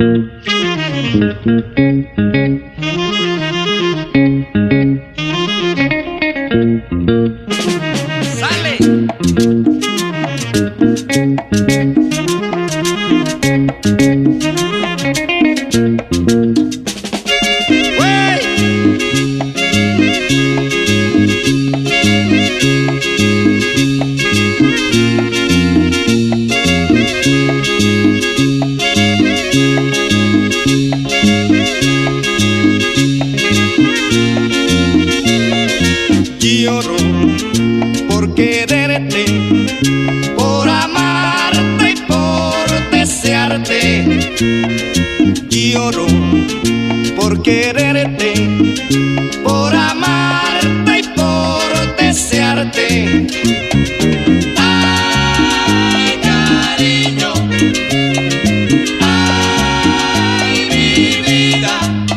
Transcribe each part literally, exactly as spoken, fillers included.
Lloro por quererte, por amarte y por desearte. Lloro por quererte, por amarte y por desearte. Ay, cariño, ay, mi vida.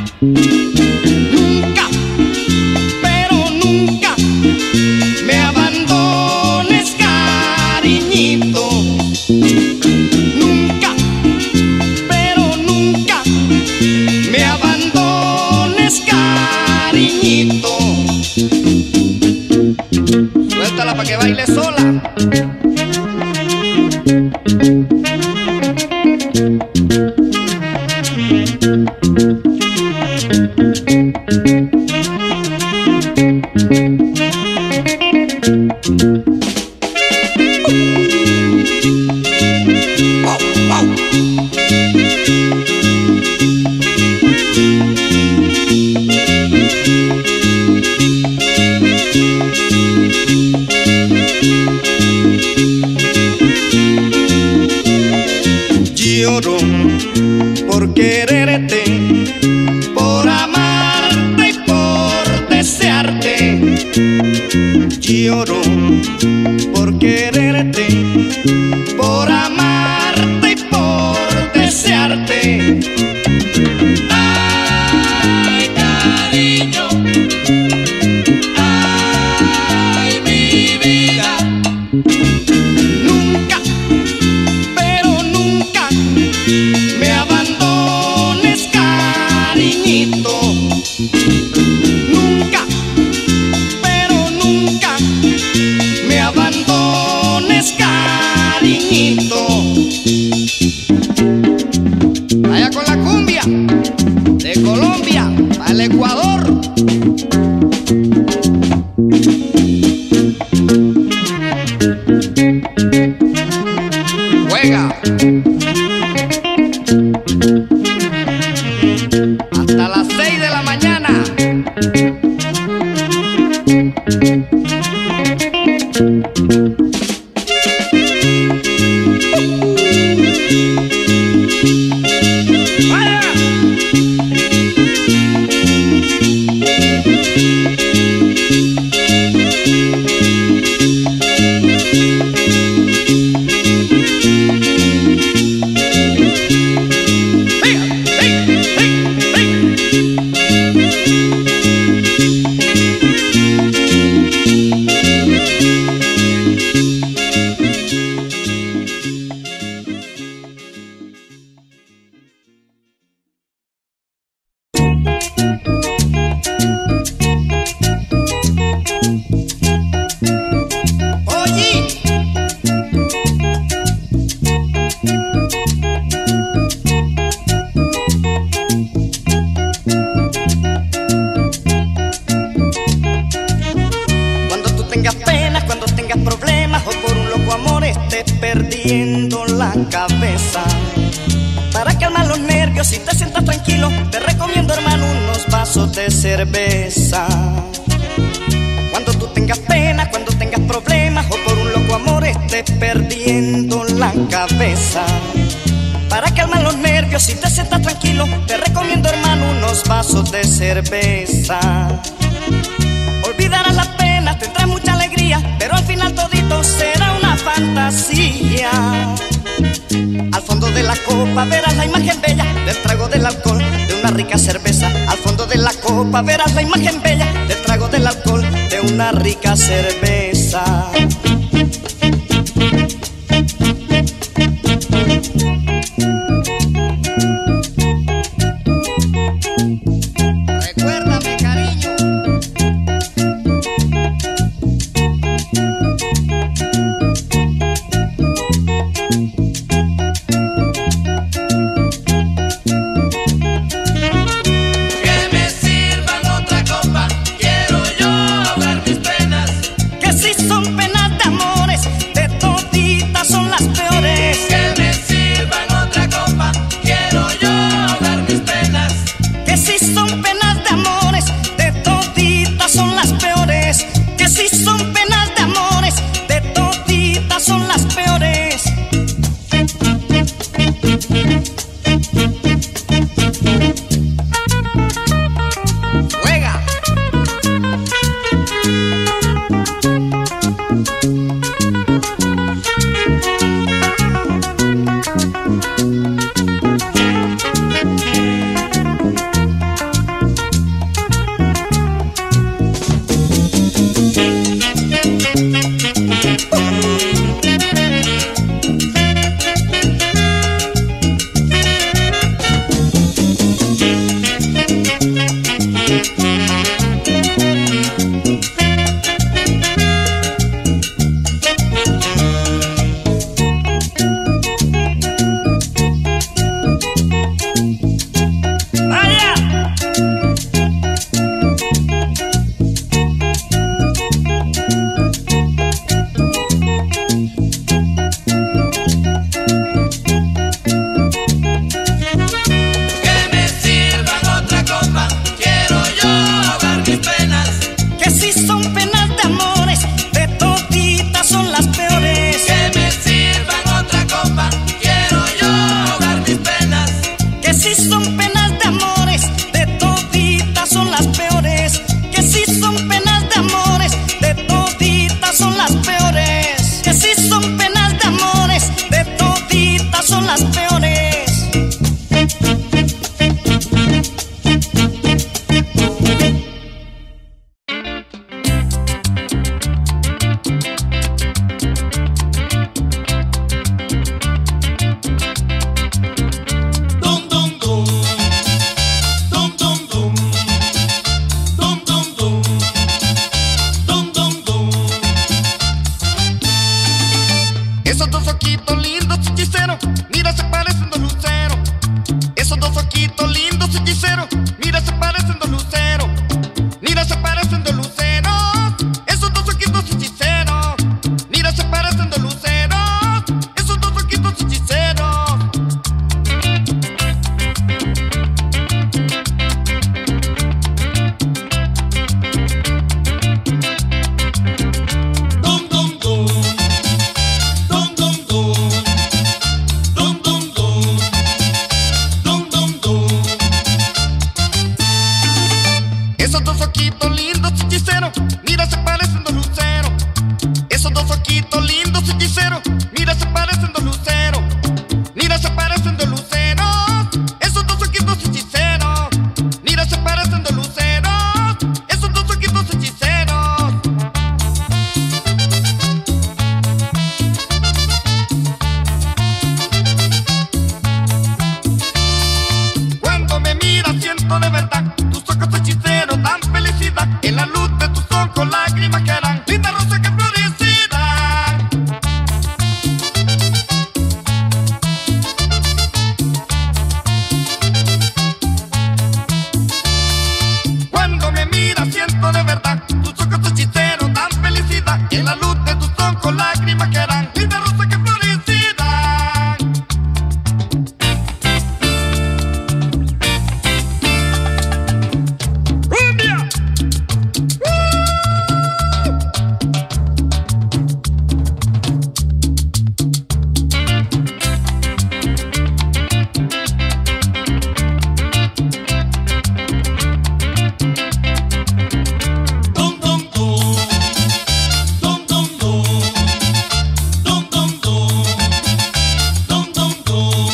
Nunca, pero nunca me abandones, cariñito. Nunca, pero nunca me abandones, cariñito. Suéltala pa' que baile sola. Lloro por quererte, por amarte y por desearte. Lloro por quererte, por amarte y por desearte. Ay, cariño, ay, mi vida. Nunca, pero nunca me abandones, cariñito. Nunca, pero nunca me abandones, cariñito. Vaya con la cumbia de Colombia al Ecuador. Juega hasta las seis de la mañana. ¡Vaya! Perdiendo la cabeza. Para calmar los nervios y te sientas tranquilo, te recomiendo, hermano, unos vasos de cerveza. Cuando tú tengas pena, cuando tengas problemas o por un loco amor estés perdiendo la cabeza. Para calmar los nervios y te sientas tranquilo, te recomiendo, hermano, unos vasos de cerveza. Olvidarás las penas, tendrás mucha alegría, pero al final todito será una fantasía. Al fondo de la copa verás la imagen bella del trago del alcohol de una rica cerveza. Al fondo de la copa verás la imagen bella del trago del alcohol de una rica cerveza. si son penas de amores, de toditas son las peores. Que si son penas de amores, de toditas son las peores. Que si son penas de amores, de toditas son las peores. Esos dos ojitos lindos, hechicero, mira se parecen dos luceros. Esos dos ojitos lindos, hechicero, mira se parecen dos luceros. Mira se parecen dos luceros. Esos dos ojitos hechiceros, mira se parecen dos luceros. Esos dos ojitos hechiceros. Dum dum dum. Esos dos ojitos lindos, hechicero, mira se parecen dos luceros. Esos dos ojitos lindos, hechicero, mira se parecen dos luceros. Mira se parecen dos luceros. Esos dos ojitos hechiceros, mira se parecen dos luceros. Esos dos ojitos hechiceros. Cuando me miras siento de verdad tus ojos hechiceros dan felicidad. En la luz de tus ojos lágrimas caerán, linda rosa que florecerá. Cuando me miras siento de verdad tus ojos hechiceros dan felicidad. En la luz de tus ojos lágrimas caerán, linda rosa que florecerá. ¡Cumbia! Dum dum dum. Dum dum dum. Dum dum dum. Dum dum dum.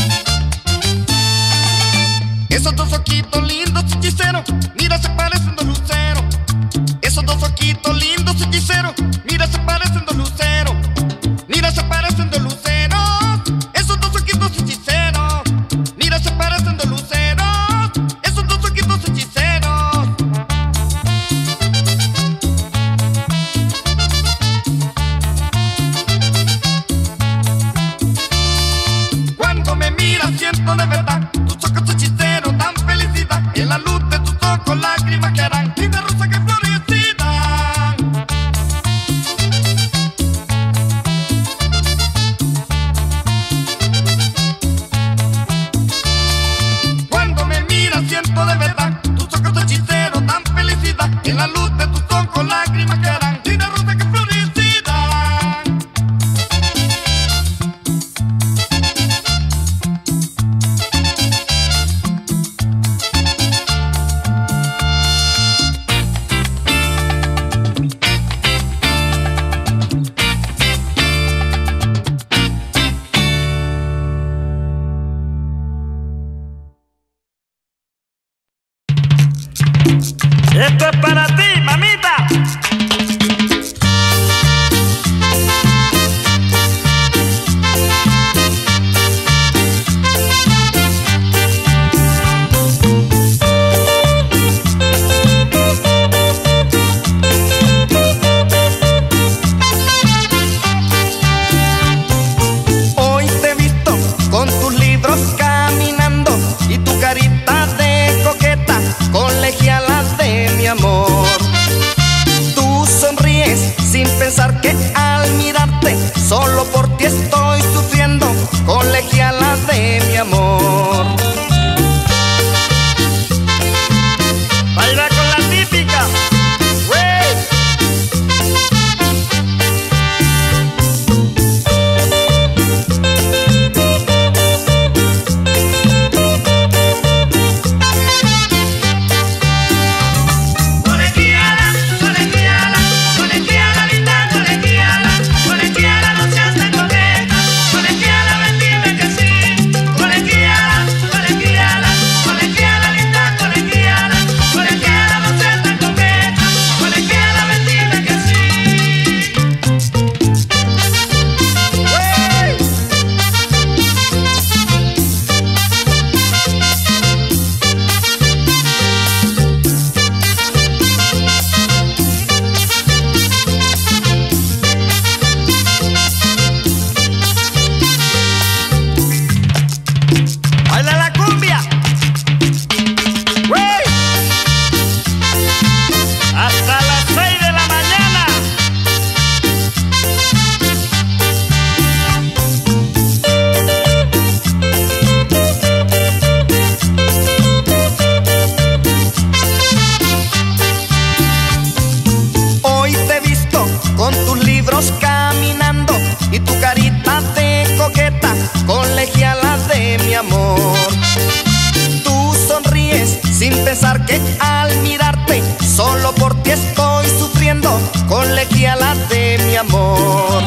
Esos dos ojitos lindos, hechicero, mira se parecen dos luceros. Esos dos ojitos lindos, hechicero, mira se parecen dos luceros. Mira se parecen dos luceros. Esos dos ojitos hechiceros, mira se parecen dos luceros. Esos dos ojitos hechiceros. Cuando me miras siento de verdad tus ojos hechiceros dan felicidad. En la luz de tus ojos lágrimas caerán, linda rosa que florecerá. Cuando me miras siento de verdad tus ojos hechiceros dan felicidad. En la luz de tus ojos lágrimas caerán, linda rosa que florecerá. Esto es para ti, mamita. Hoy te he visto con tus libros caminando y tu carita de coqueta, colegiala de mi amor. ¡Baila la cumbia! ¡Uy! Hasta las seis de la mañana. Hoy te he visto con tus libros caminando y tu carita de coqueta, colegiala de mi amor. Tú sonríes sin pensar que al mirarte solo por ti estoy sufriendo, colegiala de mi amor.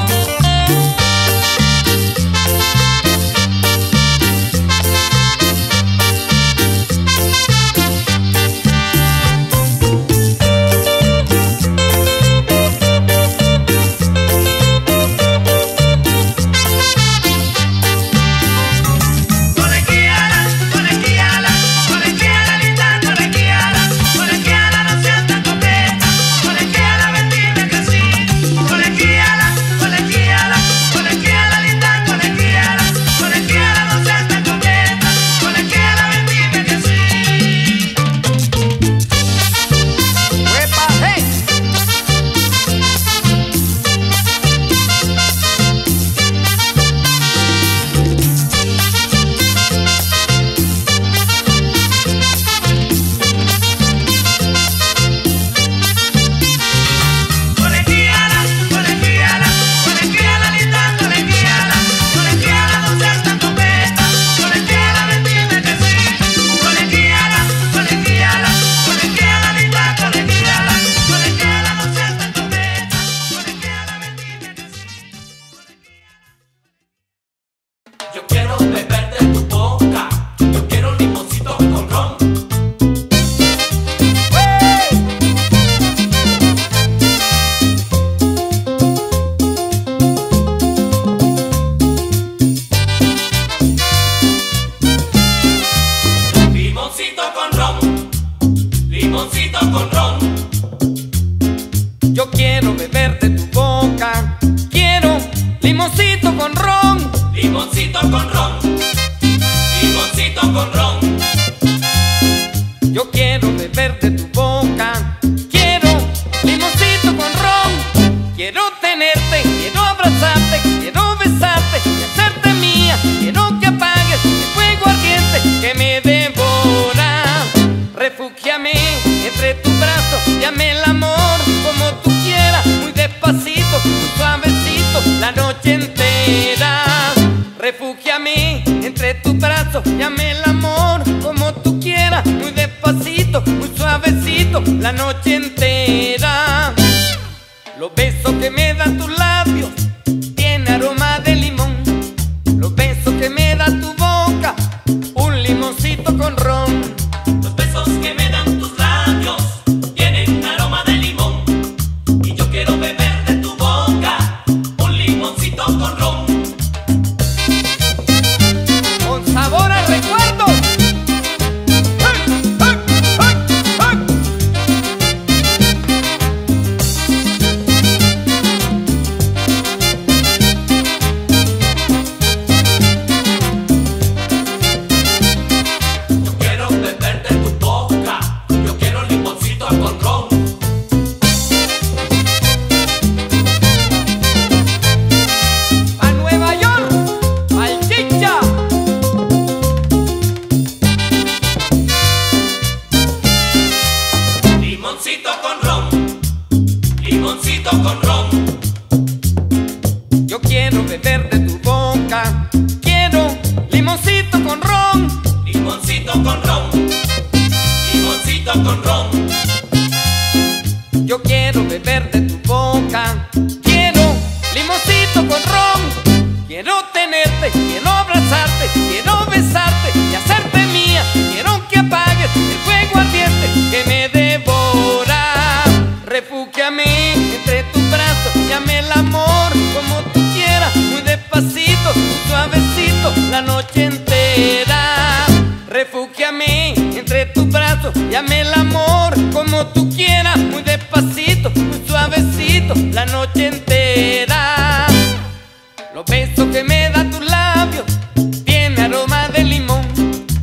Yo quiero beber de tu boca, yo quiero un limoncito con ron. Limoncito con ron, limoncito con ron. Yo quiero beber de tu boca, quiero limoncito con ron. Limoncito con ron, limoncito con ron. Yo quiero beber de tu boca, quiero limoncito con ron. Quiero tenerte, quiero abrazarte, quiero besarte y hacerte mía. Quiero que apagues el fuego ardiente que me devora. Refúgiame entre tus brazos, llame el amor como tú quieras, muy despacito, muy suavecito, la noche entera. Refúgiame entre tus brazos, llame el amor como tú quieras, muy despacito, muy suavecito, la noche entera. Los besos que me dan tus labios tienen aroma de limón. Los besos que me da tu boca, un limoncito con ron. Los besos que me dan tus labios tienen aroma de limón. Y yo quiero beber de tu boca, un limoncito con ron. Sabor al recuerdo. ¡Hey, hey, hey, hey! Yo quiero beber de tu boca, yo quiero limoncito con ron. A Nueva York, al Chicha. Limoncito con ron, limoncito con ron. Yo quiero beber de tu boca, quiero limoncito con ron. Limoncito con ron, limoncito con ron. Yo quiero beber de tu boca, quiero limoncito con ron. Quiero tenerte, quiero abrazarte, quiero besarte y hacerte mía. Quiero que apagues el fuego ardiente que me devora. Refúgiame entre tus brazos, llame el amor como tú quieras, muy despacito, muy suavecito, la noche entera. Refúgiame entre tus brazos, llame el amor como tú quieras, muy despacito, muy suavecito, la noche entera. Los besos que me da tus labios tienen aroma de limón.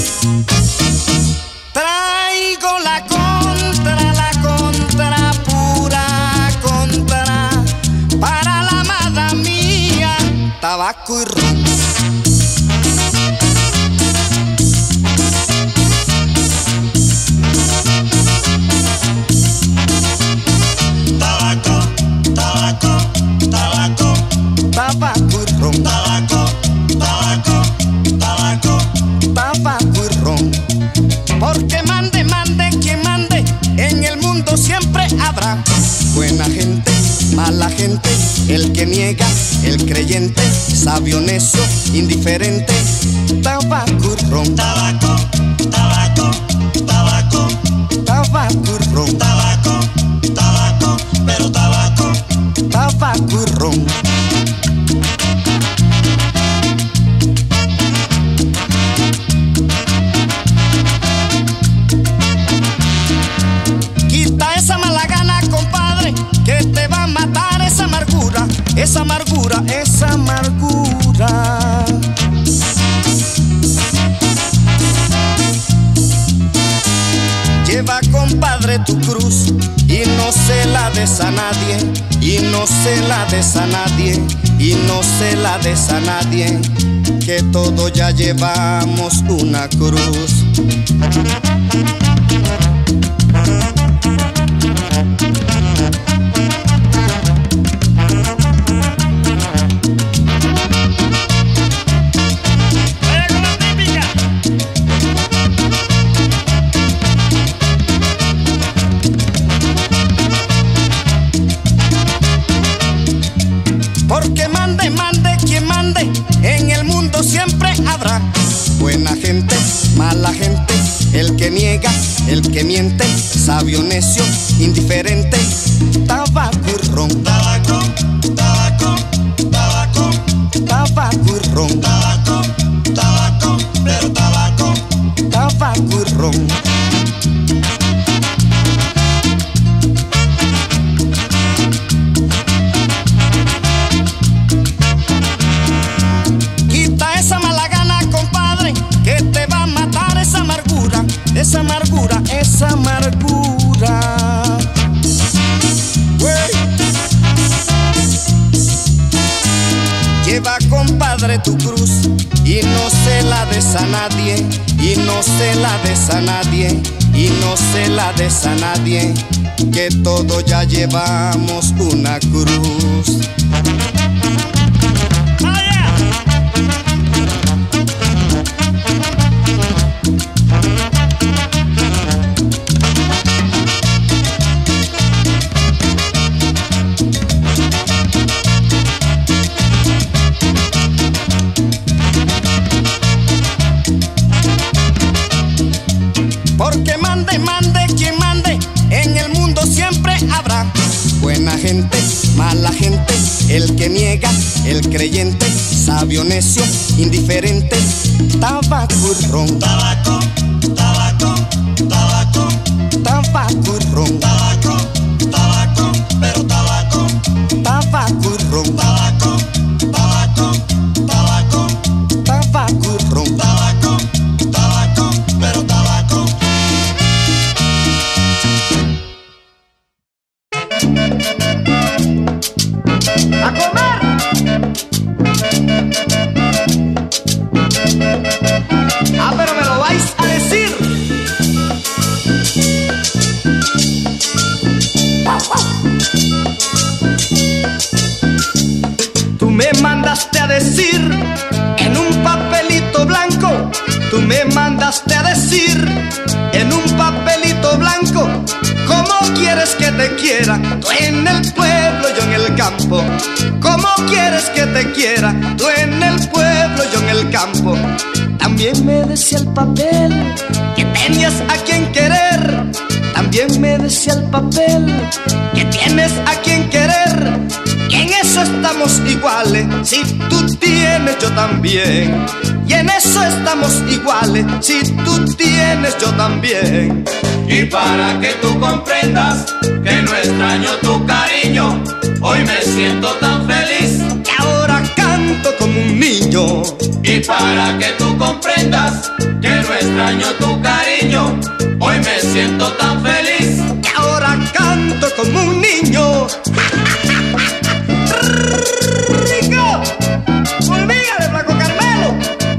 Traigo la contra, la contra, pura contra, para la amada mía, tabaco y ron. Tabaco, tabaco, tabaco, Tabaco y ron. tabaco, tabaco, tabaco. Tabaco y ron. Porque mande, mande, quien mande, en el mundo siempre habrá buena gente, mala gente, el que niega, el creyente, sabio, necio, indiferente. Tabaco y ron. Tabaco, tabaco, tabaco, Tabaco y ron. tabaco, tabaco, pero tabaco. Tabaco y ron. Quita esa mala gana, compadre, que te va a matar esa amargura, esa amargura, esa amargura. Lleva, compadre, tu cruz y no se la des a nadie, y no se la des a nadie, y no se la des a nadie, que todos ya llevamos una cruz. Vaya con la típica. Porque mande, mande, quien mande, en el mundo siempre habrá buena gente, mala gente, el que niega, el que miente, sabio, necio, indiferente. Tabaco y ron. Tabaco, tabaco, tabaco, Tabaco y ron. tabaco, tabaco, pero tabaco. Tabaco y ron. Quita esa mala gana, compadre, que te va a matar esa amargura, esa amargura, esa amargura. Güey. Lleva, compadre, tu cruz y no se la des a nadie, y no se la des a nadie, y no se la des a nadie, que todos ya llevamos una cruz. Vaya. Porque mande, mande, quien mande, en el mundo siempre habrá buena gente, mala gente, el que niega, el creyente, sabio, necio, indiferente. Tabaco y ron. Tabaco, tabaco, tabaco, Tabaco y ron. tabaco, tabaco, pero tabaco. Tabaco y ron. Tabaco, tabaco, tabaco, Tabaco y ron. tabaco, tabaco, pero tabaco. ¡A comer! Ah, pero me lo vais a decir. Tú me mandaste a decir en un papelito blanco, tú me mandaste a decir en un papelito blanco, ¿cómo quieres que te quiera? Tú en el pueblo, yo en el campo. ¿Cómo quieres que te quiera? Tú en el pueblo, yo en el campo. También me decía el papel que tenías a quien querer. También me decía el papel que tienes a quien querer. Y en eso estamos iguales, si tú tienes yo también. Y en eso estamos iguales, si tú tienes yo también. Y para que tú comprendas que no extraño tu cariño, hoy me siento tan feliz que ahora canto como un niño. Y para que tú comprendas que no extraño tu cariño. Hoy me siento tan feliz que ahora canto como un niño. ¡Rico! ¡Olvídate, Flaco Carmelo!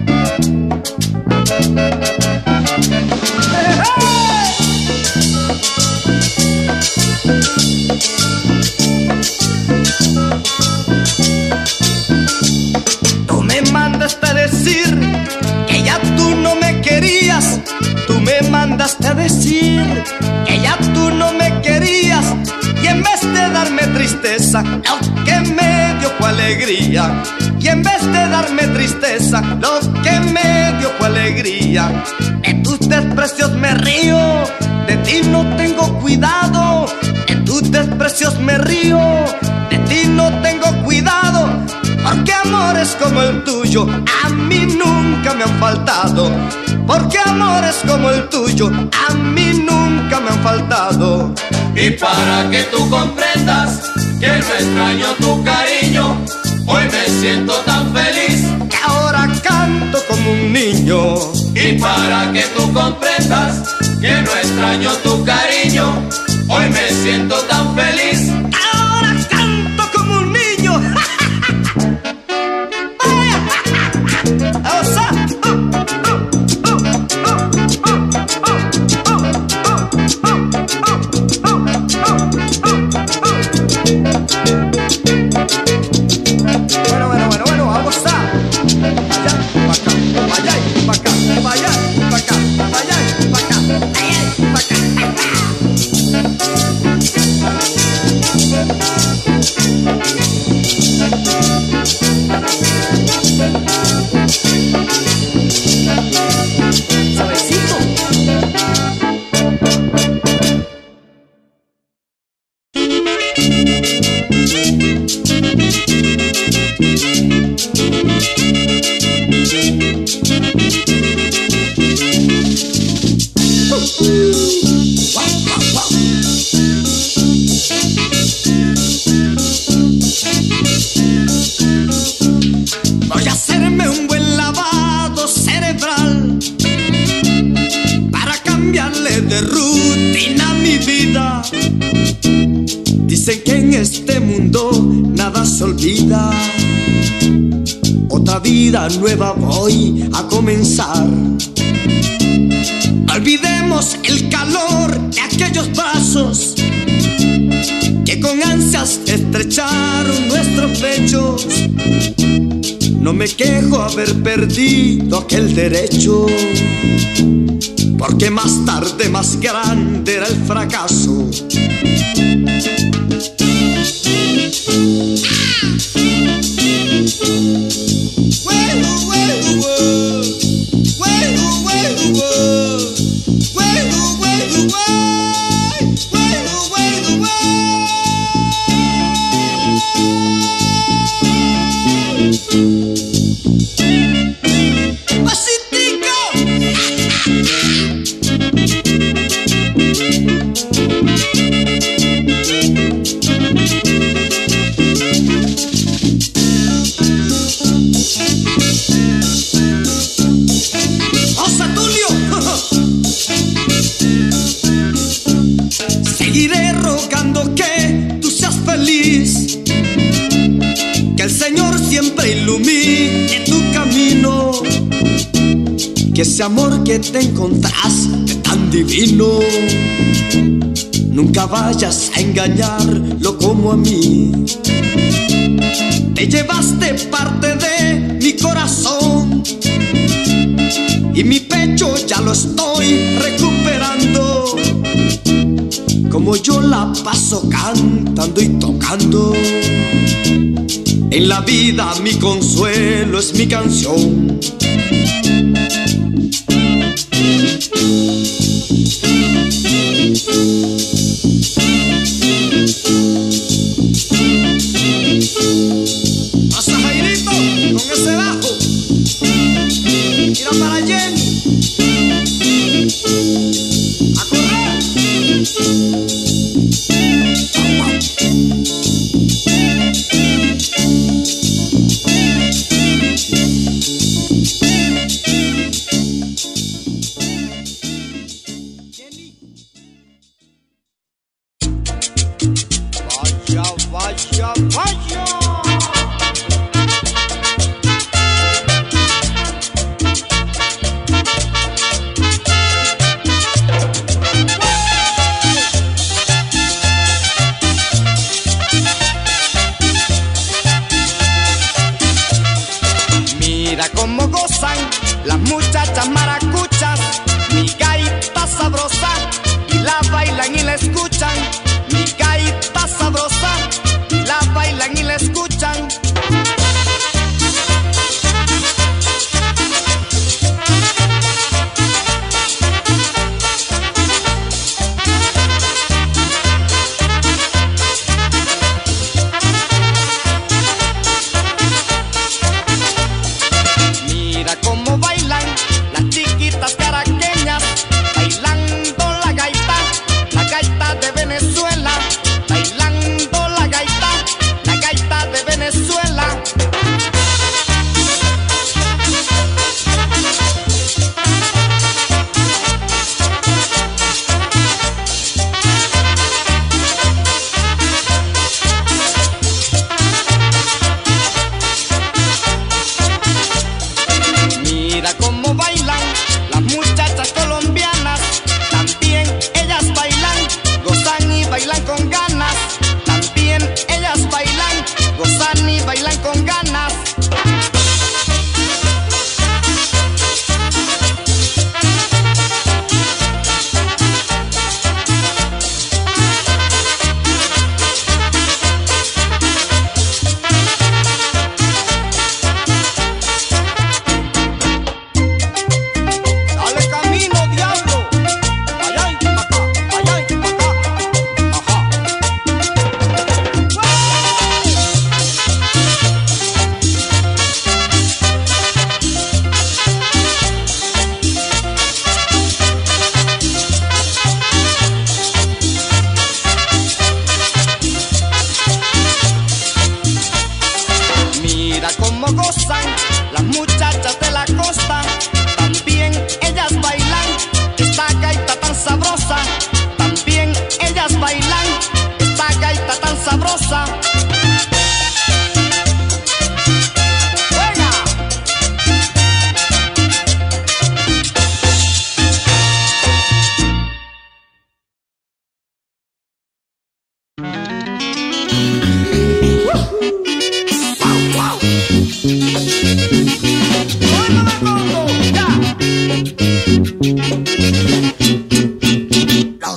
Tú me mandaste a decir que ya tú no me querías. Tú me mandaste a decir que ya tú no me querías. Y en vez de darme tristeza, lo que me dio fue alegría. Y en vez de darme tristeza, lo que me dio fue alegría. De tus desprecios me río, de ti no tengo cuidado. De tus desprecios me río, de ti no tengo cuidado. Porque amores como el tuyo a mí nunca me han faltado. Porque amores como el tuyo a mí nunca me han faltado. y para que tú comprendas que no extraño tu cariño, hoy me siento tan feliz que ahora canto como un niño. y para que tú comprendas que no extraño tu cariño, hoy me siento tan feliz que ahora canto como un niño. Bueno, bueno, bueno, bueno, vamos a allá, pa' acá, pa' allá, pa' acá, pa' allá, pa' acá, pa' allá, pa' acá, pa' Suavecito. Voy a hacerme un buen lavado cerebral para cambiarle de rutina a mi vida. Dicen que en este mundo nada se olvida. Otra vida nueva voy a comenzar. Olvidemos el calor de aquellos brazos que con ansias estrecharon nuestros pechos. No me quejo haber perdido aquel derecho, porque más tarde más grande era el fracaso. Seguiré rogando que tú seas feliz, que el Señor siempre ilumine tu camino, que ese amor que te encontraste tan divino nunca vayas a engañarlo como a mí. Te llevaste parte de mi corazón y mi pecho ya lo estoy recuperando. Como yo la paso cantando y tocando, en la vida mi consuelo es mi canción. Pasa Jairito con ese bajo, mira para Jenny, a correr.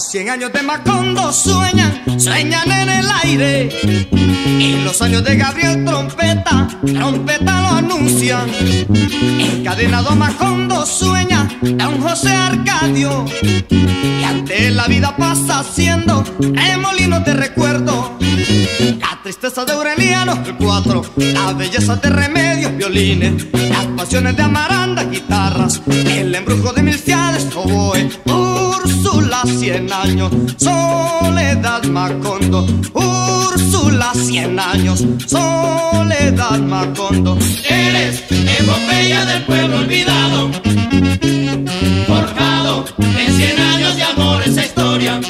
Cien años de Macondo sueñan, sueñan en el aire. Y los años de Gabriel Trompeta, Trompeta lo anuncian. Encadenado Macondo sueña, don José Arcadio. Y ante la vida pasa siendo remolinos de recuerdo. La tristeza de Aureliano, el cuatro, la belleza de Remedios, violines, las pasiones de Amaranda, guitarras, el embrujo de Milciades, oboe, Úrsula, cien años, Soledad Macondo, Úrsula, cien años, Soledad Macondo. Eres epopeya del pueblo olvidado, forjado en cien años de amor esa historia.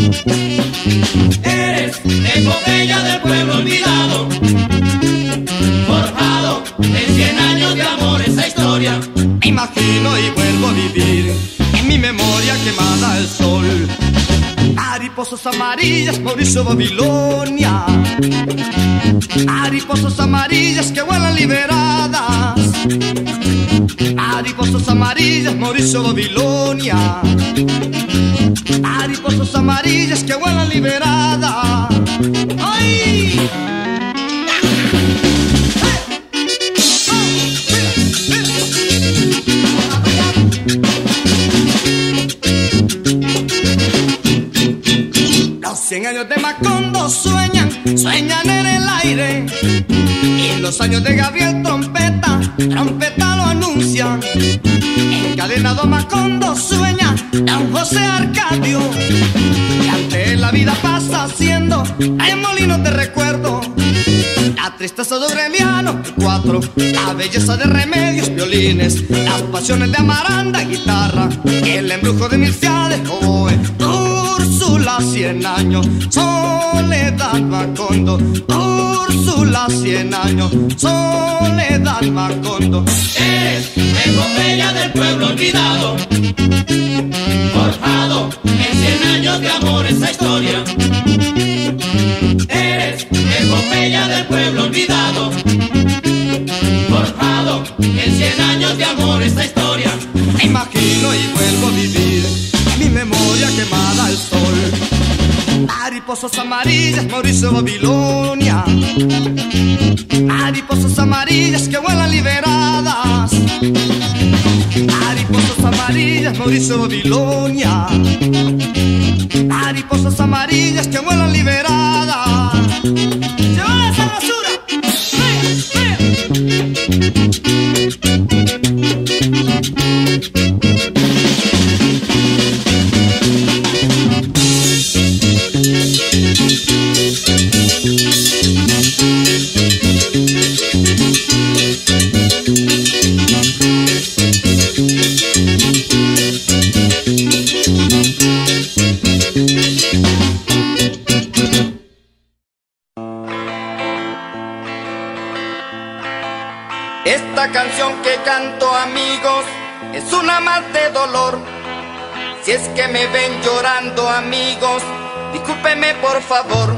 Eres epopeya del pueblo olvidado, forjado en cien años de amor esa historia. Me imagino y vuelvo a vivir en mi memoria quemada el sol. Mariposas amarillas, Mauricio Babilonia. Mariposas amarillas que vuelan liberadas. Mariposas amarillas, Mauricio Babilonia. Mariposas amarillas que vuelan liberadas. ¡Ay! Cien años de Macondo sueñan, sueñan en el aire. Y los años de Gabriel Trompeta, Trompeta lo anuncian. Encadenado Macondo sueña, don José Arcadio. Y ante la vida pasa siendo remolinos de recuerdo. La tristeza de Aureliano, el cuatro, la belleza de Remedios, violines, las pasiones de Amaranda, guitarra, el embrujo de Milciades, oboe, Úrsula, cien años, Soledad Macondo, Úrsula, cien años, Soledad Macondo. Eres epopeya del pueblo olvidado, forjado en cien años de amor esa historia. Eres epopeya del pueblo olvidado, forjado en cien años de amor esta historia. Me imagino y vuelvo a vivir en mi memoria quemada el sol. Mariposas amarillas, Mauricio Babilonia. Mariposas amarillas que vuelan liberadas. Mariposas amarillas, Mauricio Babilonia. Mariposas amarillas que vuelan liberadas. ¡Lleva esa basura! Esta canción que canto, amigos, es una más de dolor. Si es que me ven llorando, amigos, discúlpeme por favor.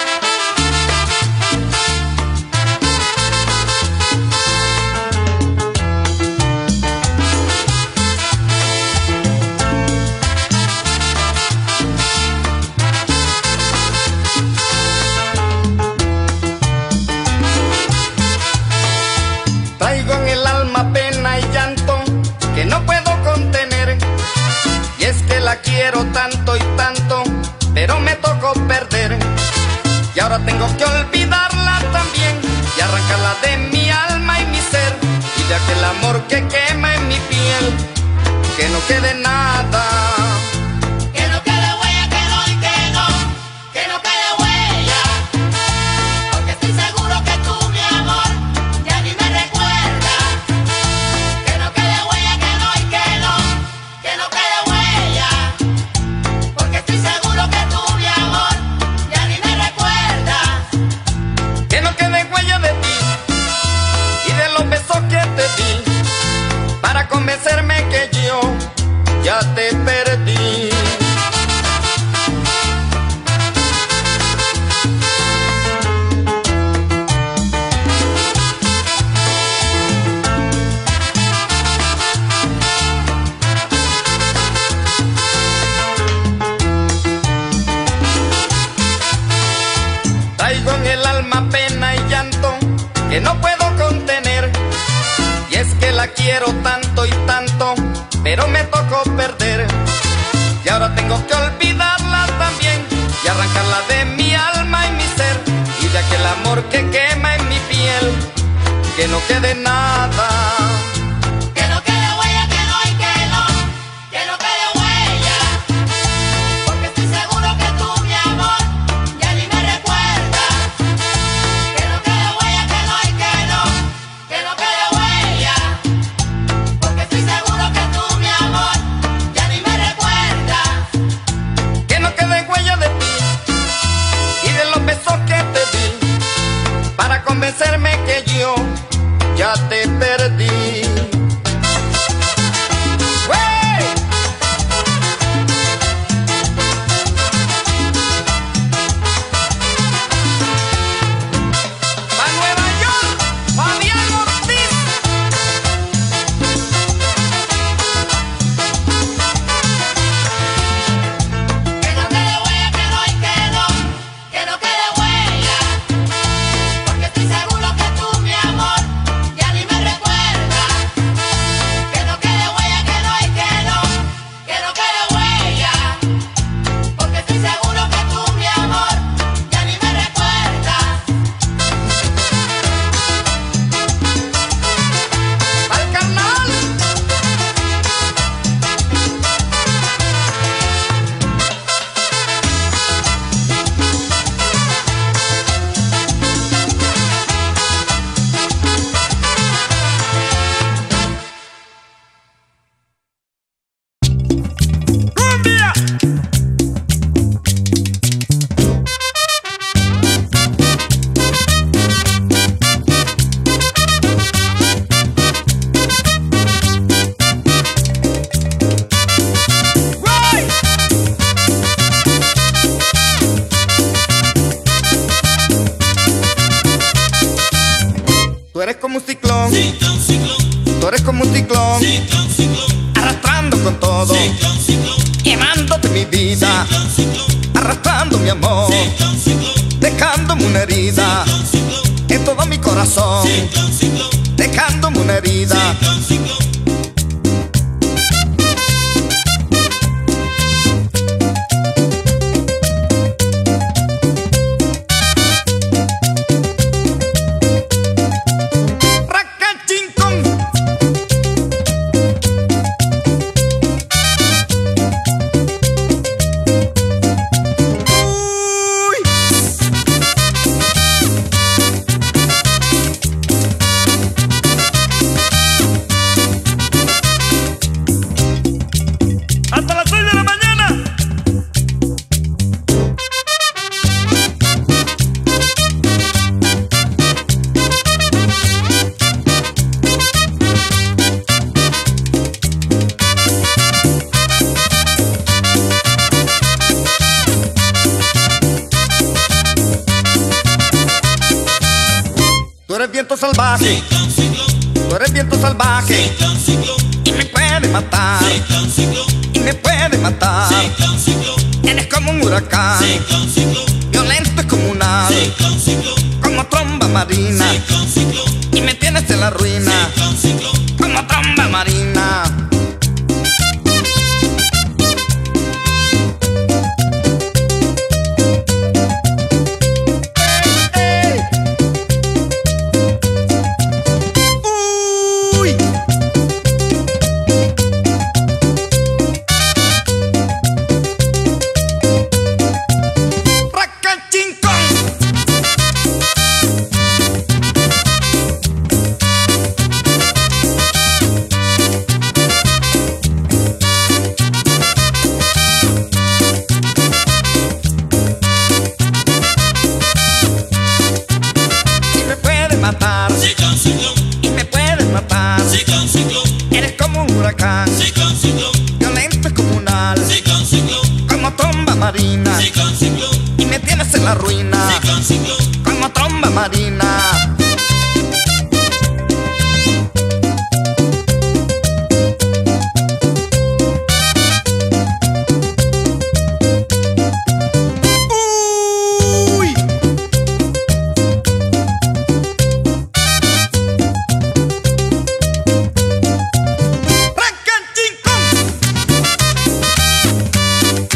Traigo en el alma pena y llanto que no puedo contener. Y es que la quiero tanto y tanto, pero me tocó perder. Y ahora tengo que olvidarla también y arrancarla de mi alma y mi ser. Y de aquel amor que quema en mi piel, que no quede nada. Que no quede huella, que no y que no, que no quede huella. Porque estoy seguro que tú, mi amor, ya ni me recuerdas. Que no quede huella, que no y que no, que no quede huella. Porque estoy seguro que tú, mi amor, ya ni me recuerdas. Que no quede huella de ti y de los besos que te di, para convencerme que yo ya te perdí. ahora tengo que olvidarla también y arrancarla de mi alma y mi ser, y de aquel amor que quema en mi piel, que no quede nada. Que no quede huella, que no hay que no, que no quede huella, porque estoy seguro que tú, mi amor, ya ni me recuerdas. Que no quede huella, que no hay que no, que no quede huella, porque estoy seguro que tú, mi amor, ya ni me recuerdas. Que no quede huella de ti y de los besos que te di, para convencerme que yo ya te perdí. ¡Wey! ¡Pa' Nueva York, Fabián Ortiz! Que no quede huella, que no hay que no, que no quede huella, porque estoy seguro que tú, mi amor, ya ni me recuerdas. Que no quede huella, que no hay que no, que no quede huella, porque estoy seguro que tú, mi amor, ya ni me recuerdas. ¡Al carnal! ¡Cumbia! ¡Guay! Tú eres como un ciclón, tú eres como un ciclón, arrastrando con todo, llevándote mi vida, arrastrando mi amor, dejándome una herida en todo mi corazón, dejándome una herida. Racachincón. Uy. ¡Hasta las seis de la mañana! Tú eres viento salvaje, tú eres viento salvaje, y me puede matar, y me puede matar. Eres como un huracán, violento y descomunal, como tromba marina, y me tienes en la ruina, como tromba marina. Ey, ey. Uy. Racachincón. Y me puedes matar, y me puedes matar. Eres como un huracán, violento y descomunal, como tromba marina, y me tienes en la ruina, como tromba marina. Uy. Racachincón.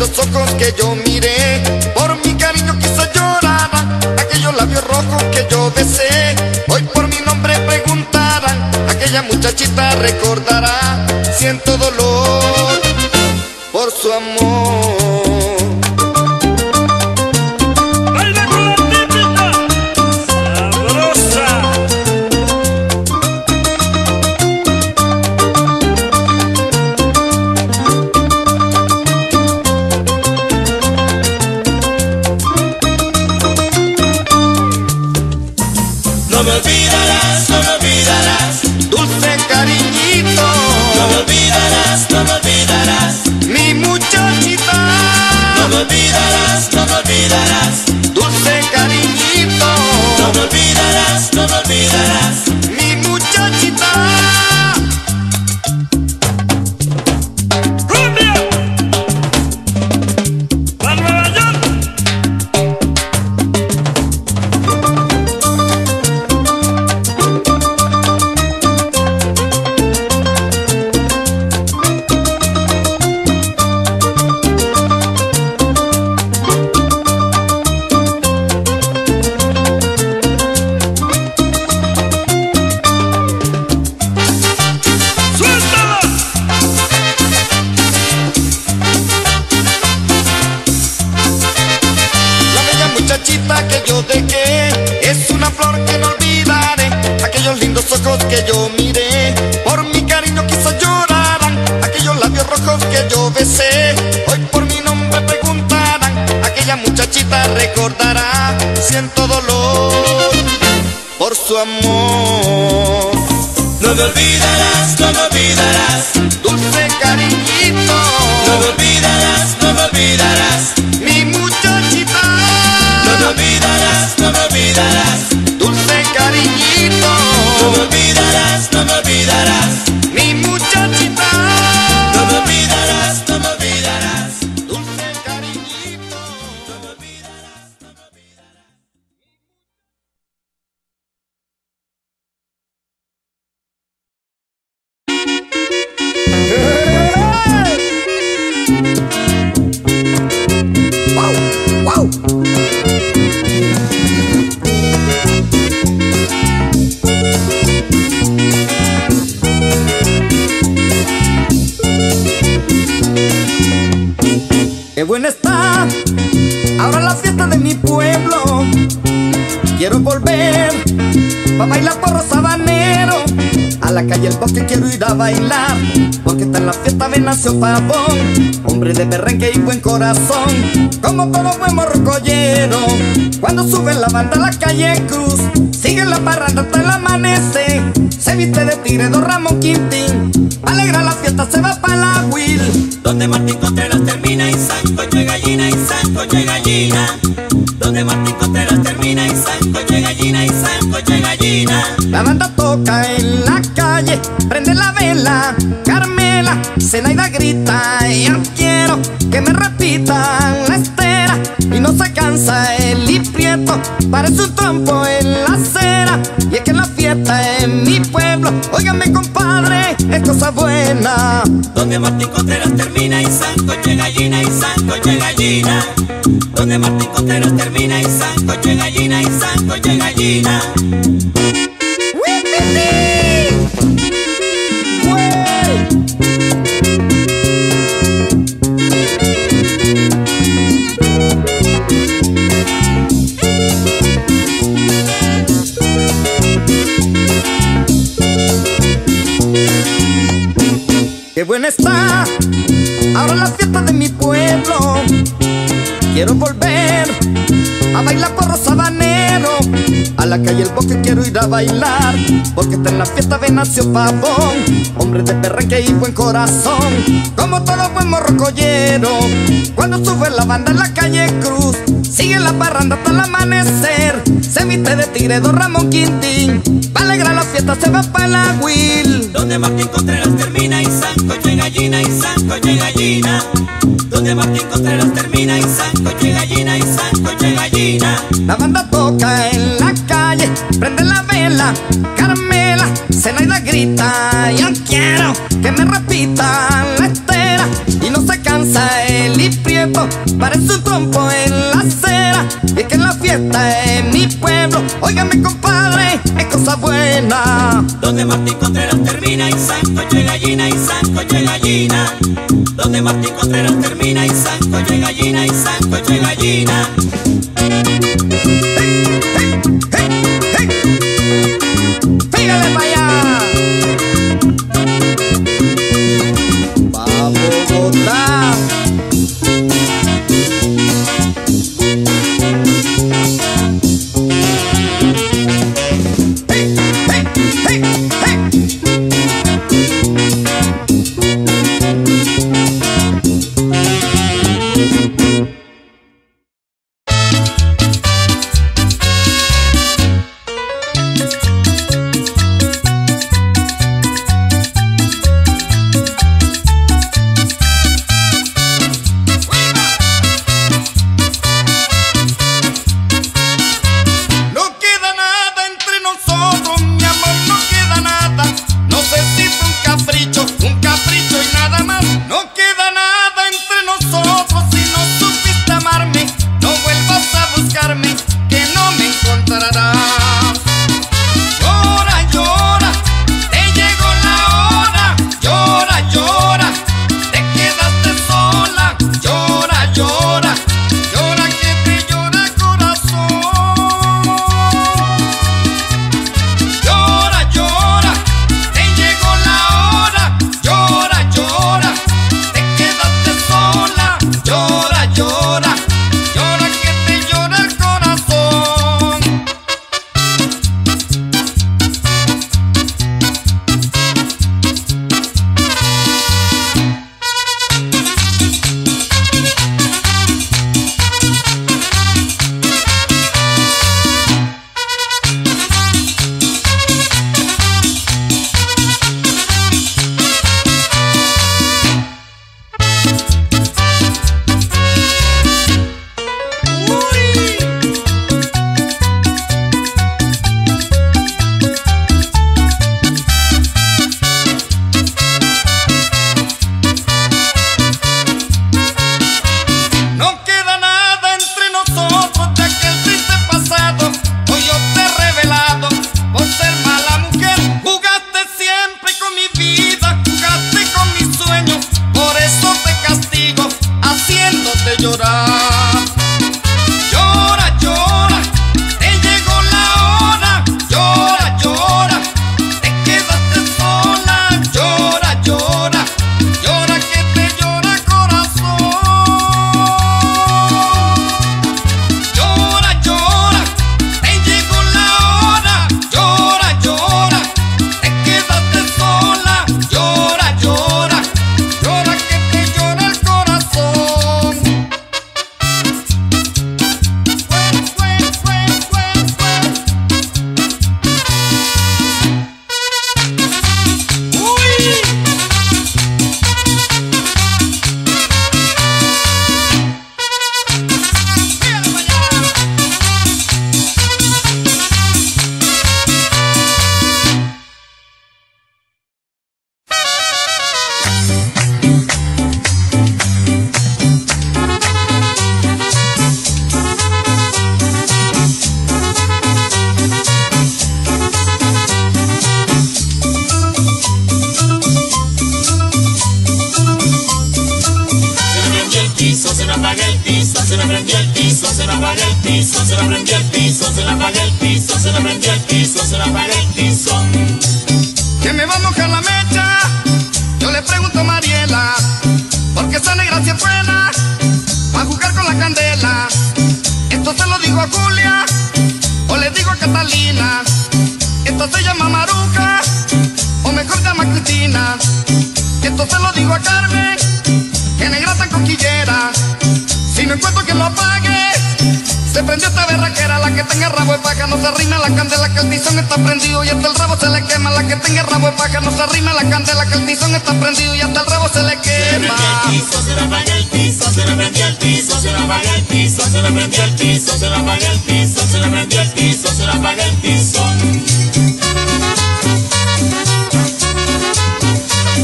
lindos ojos que yo miré, por mi cariño quizá lloraran aquellos labios rojos que yo besé. Hoy por mi nombre preguntarán, aquella muchachita recordará. Siento dolor por su amor. ¡Baila con la típica! ¡Sabrosa! No me olvidarás, no me olvidarás, Dulce cariñito, no me olvidarás, no me olvidarás, mi muchachita. no me olvidarás, no me olvidarás, Dulce cariñito, no me olvidarás, no me olvidarás. mi muchachita. ¡Cumbia! ¡Para Nueva York! ¡Suéltala! La bella muchachita que yo dejé es una flor que no olvidaré. Aquellos lindos ojos que yo miré, por mi cariño quizá lloraran aquellos labios rojos que yo besé. Hoy por mi nombre preguntarán, aquella muchachita recordará. Siento dolor por su amor. No me olvidarás, no me olvidarás, Dulce cariñito, no me olvidarás, no me olvidarás, mi muchachita. no me olvidarás, no me olvidarás, Dulce cariñito, no me olvidarás, no me olvidarás, mi muchachita. no me olvidarás, no me olvidarás, Dulce cariñito. no me olvidarás, no me olvidarás. Qué buena está ahora la fiesta de mi pueblo. Quiero volver pa' bailar porro sabanero. A la calle El Bosque quiero ir a bailar, porque está en la fiesta me nació Pavón, hombre de berrenque y buen corazón, como todo buen morrocollero. Cuando sube la banda a la calle Cruz, sigue la parranda hasta el amanecer. Se viste de tigre Don Ramón Quintín, alegra la fiesta, se va pa' la Will. Donde Martín Contreras termina y sancocho y gallina y sancocho y gallina. Donde Martín Contreras termina y sancocho y gallina y sancocho y gallina. La banda toca en la calle, prende la vela, Carmela, Zenaida grita, yo quiero que me repitan la estera. Y no se cansa el Prieto, parece un trompo en la acera. Y es que la fiesta en mi pueblo, óigame compadre, es cosa buena. Donde Martín Contreras termina y sancocho y gallina y sancocho y gallina. Donde Martín Contreras termina y sancocho y gallina y sancocho y gallina. Qué buena está ahora la fiesta de mi pueblo. Quiero volver a bailar porro sabanero. A la calle El Bosque quiero ir a bailar, porque está en la fiesta de nació Pavón, hombre de perrenque y buen corazón, como todo buen morrocollero. Cuando sube la banda en la calle Cruz, sigue la parranda hasta el amanecer. Se viste de tigre Don Ramón Quintín, pa' alegrar la fiesta se va pa' la Will. Donde Martín Contreras termina y sancocho y gallina y sancocho y gallina. Donde Martín Contreras termina y sancocho y gallina y sancocho y gallina. La banda toca en la calle, prende la vela, Carmela, Zenaida grita, yo quiero que me repitan la estera. Y no se cansa el Prieto, rompo en la acera. Y es que en la fiesta en mi pueblo, óigame compadre, es cosa buena. Donde Martín Contreras termina y sancocho y gallina y sancocho y gallina. Donde Martín Contreras termina y sancocho y gallina y sancocho y gallina. Hey, hey, hey, hey. Pégale pa' allá. Pa' Bogotá. Hey, hey, hey, hey.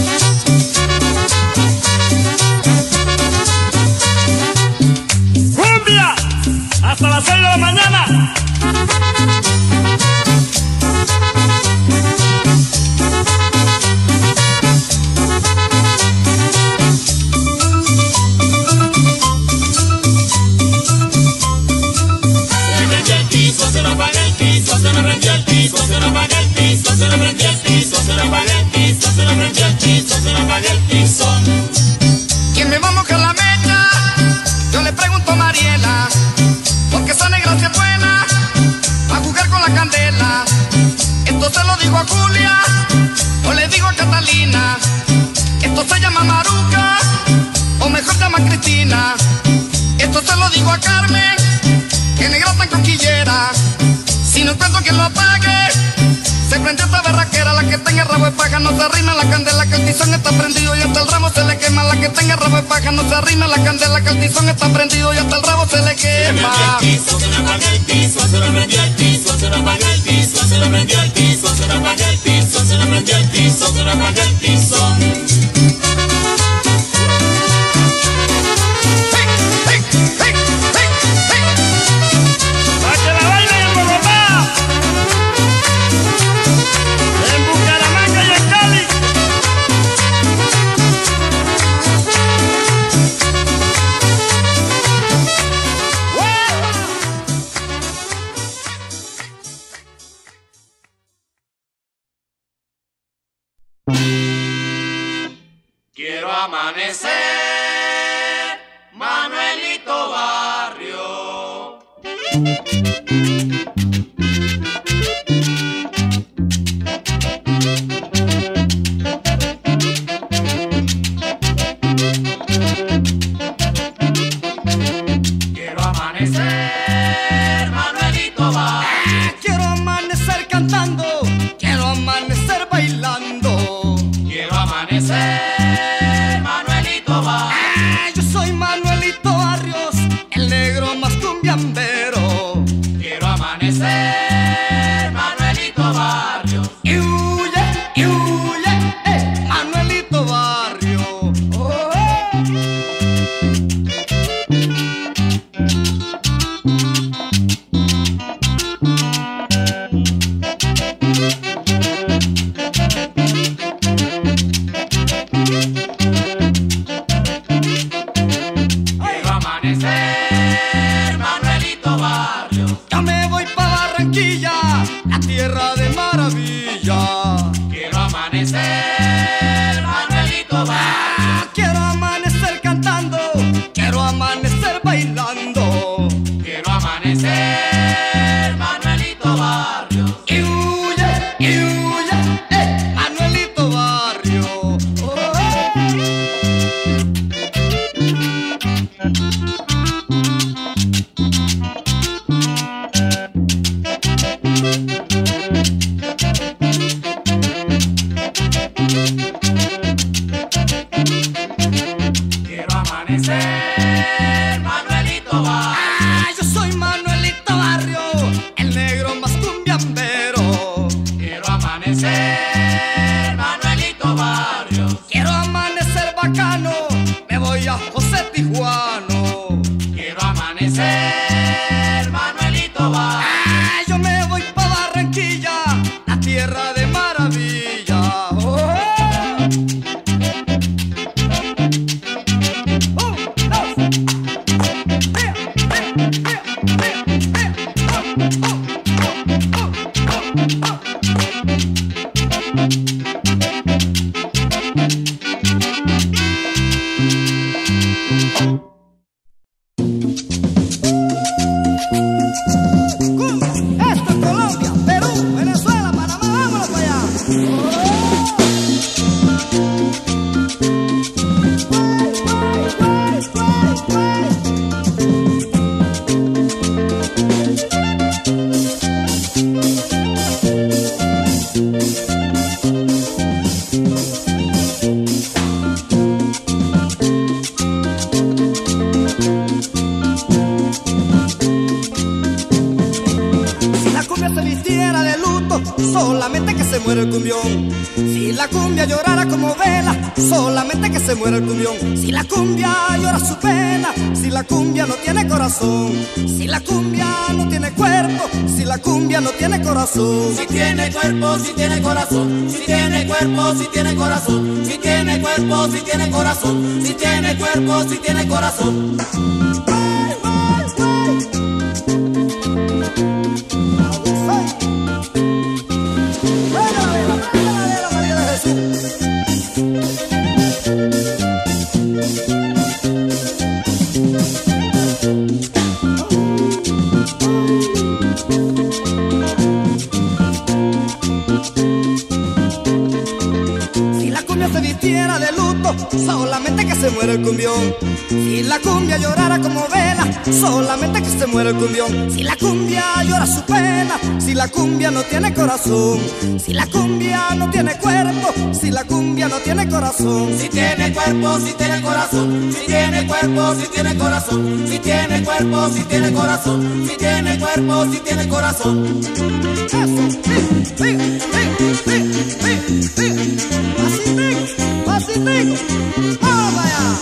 ¡Fuera! piso, se me apaga el tizón. ¿Quién me va a mojar la mecha? Yo le pregunto a Mariela, porque esa negra sí es buena a jugar con la candela. Esto se lo digo a Julia, o le digo a Catalina. Esto se llama Maruca, o mejor se llama Cristina. Esto se lo digo a Carmen, que negra tan conquillera. Si no encuentro quien lo apague, se prendió esta berraquera. La que tenga rabo de paja no se arrima la candela, que el tizón está prendido y hasta el rabo se le quema. La que tenga rabo de paja no se arrima la candela, que el tizón está prendido y hasta el rabo se le quema. Se me apaga el piso, se me prendió el piso, se me apaga el piso, se me prendió el piso, se me apaga el piso, se me prendió el piso, se me apaga el piso. Quiero amanecer, Manuelito Barrio. Quiero amanecer, Manuelito Barrio. Quiero amanecer cantando, quiero amanecer bailando. Quiero amanecer, Manuelito Barrio. Ah, yo soy Manuelito Barrios, el negro más cumbiambero. Quiero amanecer, Manuelito Barrio. Y huye, y huye, eh, Manuelito Barrio. Oh, Quiero amanecer, Manuelito Barrio. ya me voy pa' Barranquilla, la tierra de maravilla. Quiero amanecer, Manuelito Barrio. Ah, quiero amanecer cantando, quiero amanecer bailando. Quiero amanecer, Manuelito Barrio. Y huye, y huye, eh, Manuelito Barrio. Oh, Quiero amanecer, Manuelito Barrio. ah, yo soy Manuelito Barrio, el negro más cumbiambero. Quiero amanecer, Manuelito Barrio. Quiero amanecer bacano, me voy a José Tijuano. Quiero amanecer, Manuelito Barrio. Ah, yo me voy pa' Barranquilla, la tierra de maravilla. Oh, un, dos, ea, ea, ea, ea, ea, oh, oh, oh, oh, oh, oh. Esto es Colombia, Perú, Venezuela, Panamá, vámonos para allá. Si la cumbia se vistiera de luto, solamente que se muera el cumbión. Si la cumbia llorara como vela, solamente que se muera el cumbión. Si la cumbia llora su pena, si la cumbia no tiene corazón. Si la cumbia no tiene cuerpo, si la cumbia no tiene corazón. Si tiene cuerpo, si tiene corazón, si tiene cuerpo, si tiene corazón, si tiene cuerpo, si tiene corazón, si tiene cuerpo, si tiene corazón. Ay, ay, ay. Bueno, María, María, María de Jesús. cumbia se vistiera de luto, solamente que se muera el cumbión. Si la cumbia llorara como vela, solamente que se muera el cumbión. Si la cumbia llora su pena, si la cumbia no tiene corazón, si la cumbia no tiene cuerpo, si la cumbia no tiene corazón. Si tiene cuerpo, si tiene corazón, si tiene cuerpo, si tiene corazón, si tiene cuerpo, si tiene corazón, si tiene cuerpo, si tiene corazón. Eso, sí, sí, sí, sí, sí, sí. Pasitico, pasitico, vamos allá.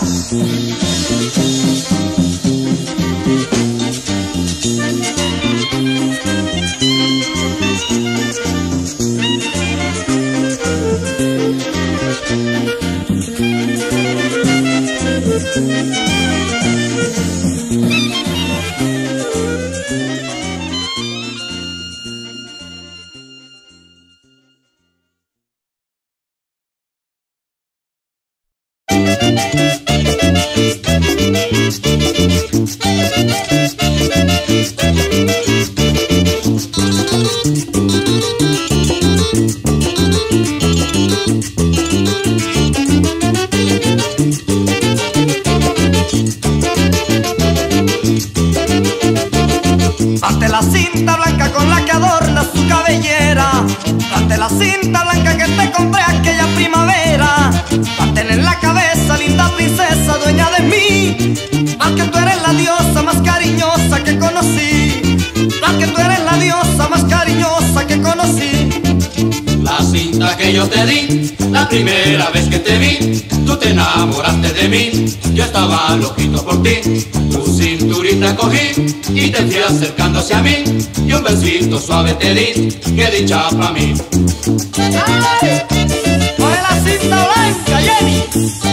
Date la cinta blanca con la que adornas tu cabellera, date la cinta blanca que te compré aquella primavera, date en la cabeza, linda princesa, dueña de mí, porque tú eres la diosa más cariñosa que conocí, porque tú eres la diosa más cariñosa que conocí. La cinta que yo te di, la primera vez que te vi, tú te enamoraste de mí, yo estaba loquito por ti. Tu cinturita cogí y te fui acercando hacia mí, y un besito suave te di, que dicha pa' mí. ¡Ay! ¡Coge la cinta blanca, Jenny!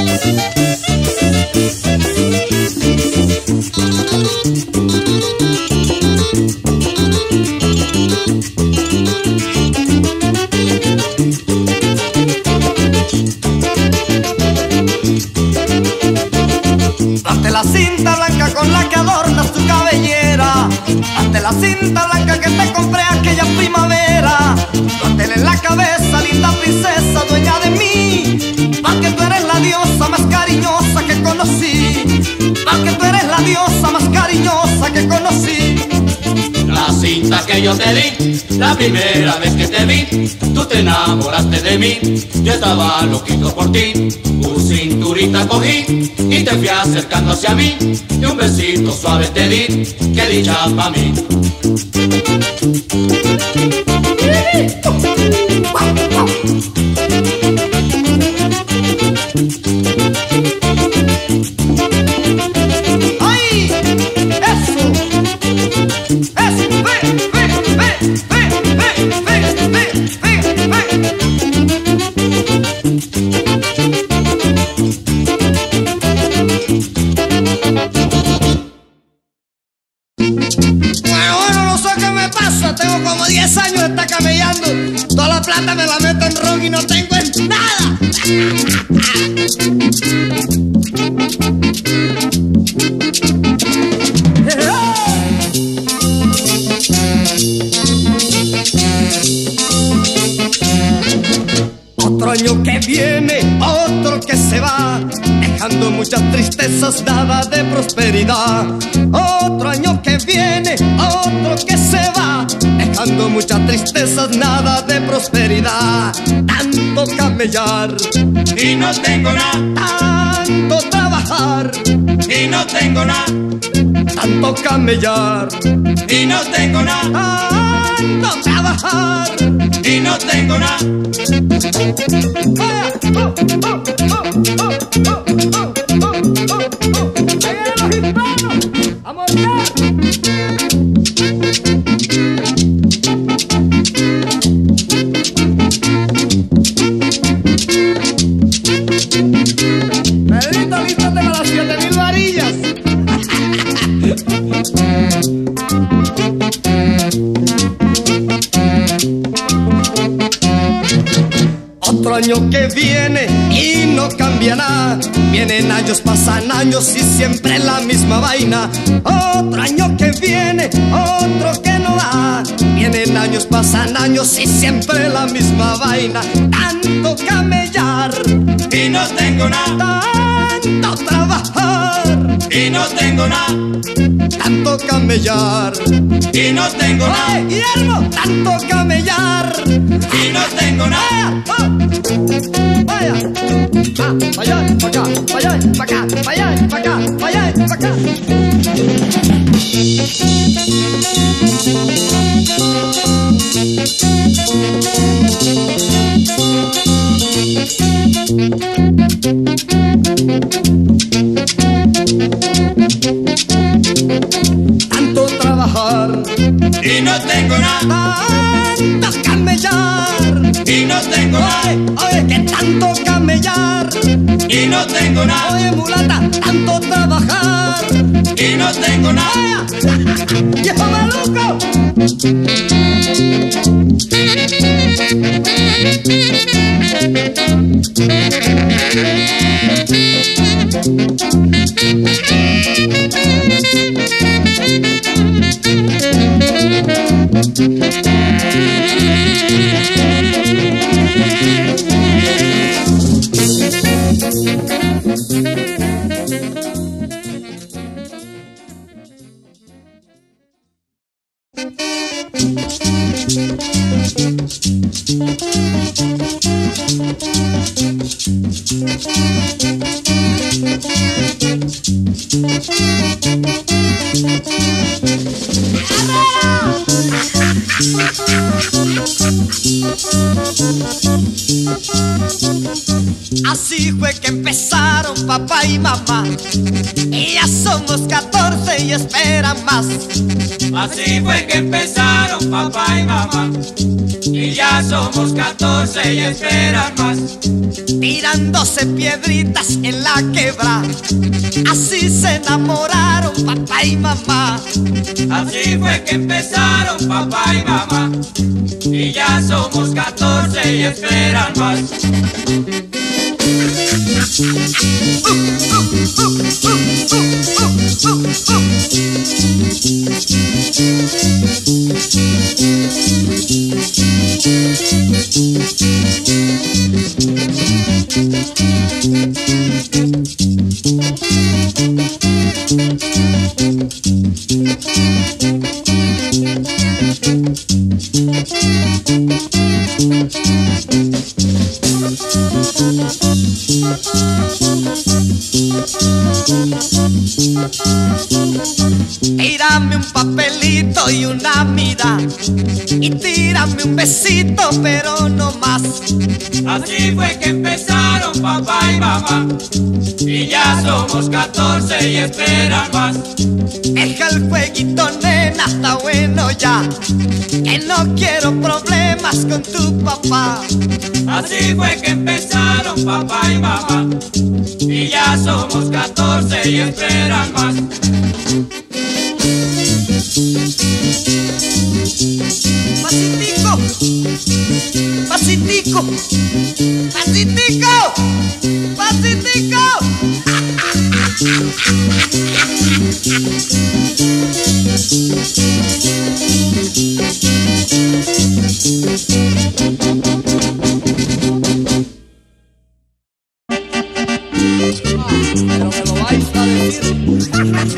Date la cinta blanca con la que adornas tu cabellera, date la cinta blanca que te compré aquella primavera, dátela en la cabeza, linda princesa, dueña de mí, porque tú eres la diosa más cariñosa que conocí, porque tú eres la diosa más cariñosa que conocí. La cinta que yo te di, la primera vez que te vi, tú te enamoraste de mí, yo estaba loquito por ti. Tu cinturita cogí y te fui acercando hacia mí, y un besito suave te di, que dicha pa' mí. ¡Ay! ¡Eso! ¡Eso! ¡Ve, ve, ve, ve, ve, ve, ve, ve, ve! Bueno, bueno, no sé qué me pasa. Tengo como diez años de estar camellando. Toda la plata me la meto en ron y no tengo en nada. Otro año que viene, otro que se va, dejando muchas tristezas, nada de prosperidad. Otro año que viene, otro que se va, dejando muchas tristezas, nada de prosperidad. Tanto camellar Y no tengo nada, tanto trabajar, y no tengo nada, tanto camellar, y no tengo nada, tanto trabajar. y no tengo nada. ¡Vaya! ¡Oh, oh, oh, oh, oh, oh, oh, oh, oh, oh! ¡Ahí vienen los hispanos! ¡A morder! Pedrito, lístate para las siete mil varillas. Otro año que viene y no cambia nada. Vienen años, pasan años y siempre la misma vaina. Otro año que viene, otro que no va. Vienen años, pasan años y siempre la misma vaina. Tanto camellar y no tengo nada. Tanto trabajar Y no tengo nada. tanto camellar. Y no tengo ¡Oye, nada. Guillermo! Tanto camellar. Y no tengo nada. Vaya, oh. Vaya. Ah, vaya, pa' acá, vaya, pa' acá, vaya, pa' acá, vaya, pa' acá. Tanto trabajar Y no tengo nada. tanto camellar. Y no tengo nada. Oye, oye, que tanto camellar. Y no tengo nada. Oye, mulata, tanto trabajar. Y no tengo nada. Vaya, viejo maluco. Así fue que empezaron papá y mamá, y ya somos catorce y esperan más. Así fue que empezaron papá y mamá. Y ya somos catorce y esperan más. Tirándose piedritas en la quebra, así se enamoraron papá y mamá. Así fue que empezaron papá y mamá. Y ya somos catorce y esperan más. Tírame un papelito y una mirada, y tírame un besito, pero no más. Así fue que empezaron papá y mamá. Y ya somos catorce y esperan más. Deja el jueguito, nena, está bueno ya, que no quiero problemas con tu papá. Así fue que empezaron papá y mamá. Y ya somos catorce y esperan más. Pasitico, pasitico, pasitico, pasitico. Pero me lo vais a decir.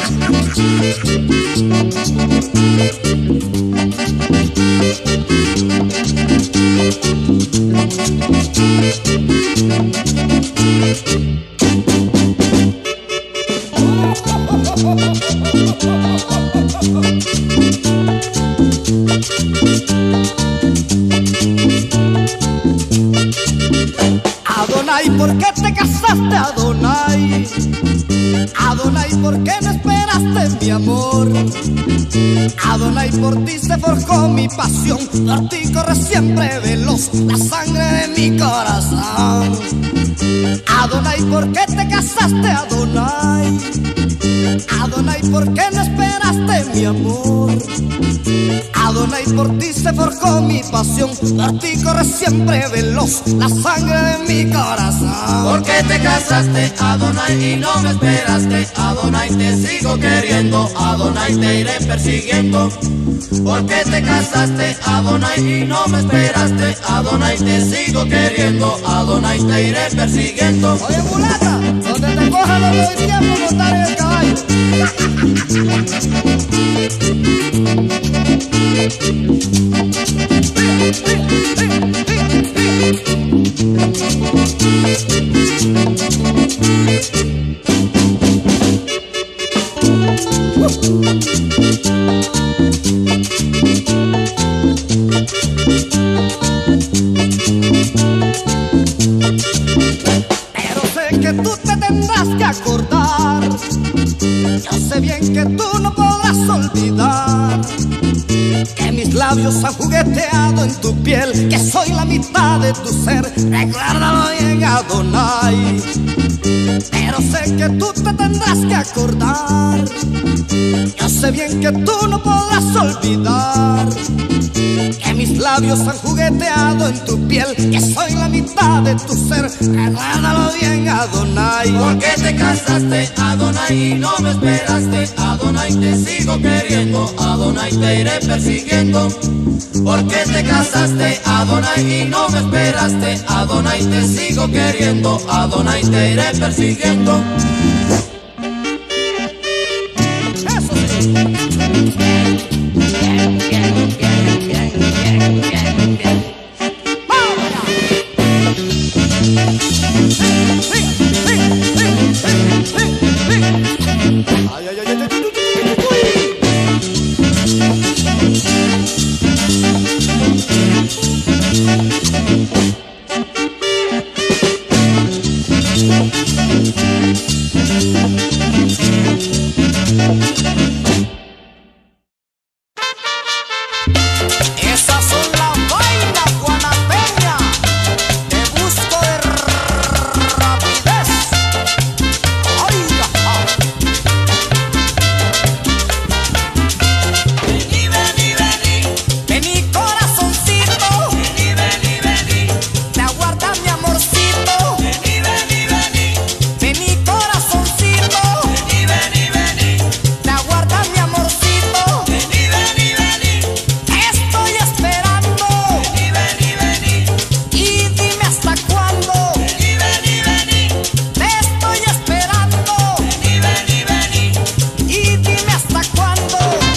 Adonai, ¿por qué te casaste, Adonai? Adonai, ¿por qué no esperaste mi amor? Adonai, por ti se forjó mi pasión, por ti corre siempre veloz la sangre de mi corazón. Adonai, ¿por qué te casaste, Adonai? Adonai, ¿por qué no esperaste mi amor? Adonai, por ti se forjó mi pasión, por ti corre siempre veloz la sangre de mi corazón. ¿Por qué te casaste, Adonai, y no me esperaste? Adonai, te sigo queriendo, Adonai, te iré persiguiendo. ¿Por qué te casaste, Adonai, y no me esperaste? Adonai, te sigo queriendo, Adonai, te iré persiguiendo. persiguiendo. Oye, mulata, donde te coja no te doy tiempo montar en el caballo. Pero sé que tú te tendrás que acordar. Yo sé bien que tú no podrás olvidar que mis labios han jugueteado en tu piel, que soy la mitad de tu ser. Recuérdalo bien, Adonai. Pero sé que tú te tendrás que acordar. Yo sé bien que tú no podrás olvidar que mis labios han jugueteado en tu piel, que soy la mitad de tu ser. Recuérdalo bien, Adonai. ¿Por qué te casaste, Adonai, y no me esperaste? Adonai, te sigo queriendo, Adonai, te iré persiguiendo. ¿Por qué te casaste, Adonai, y no me esperaste? Adonai, te sigo queriendo, Adonai, te iré persiguiendo. Eso sí. Bien, bien, bien, bien, bien, bien, bien. ¡Vamos allá! ¡Sí, sí, sí, sí, sí, sí! ¡Ay, ay, ay, ay, ay, ay, esas son las vainas guanapeñas. Te busco de rapidez. Oiga, Vení, vení, vení, vení, corazoncito, vení, vení, vení, te aguarda mi amorcito. vení, vení, vení, Vení, corazoncito, vení, vení, vení, te aguarda mi amorcito. vení, vení, vení, Estoy esperando vení, vení, vení, y dime hasta cuándo. vení, vení, vení, Te estoy esperando vení, vení, vení. y dime hasta cuándo.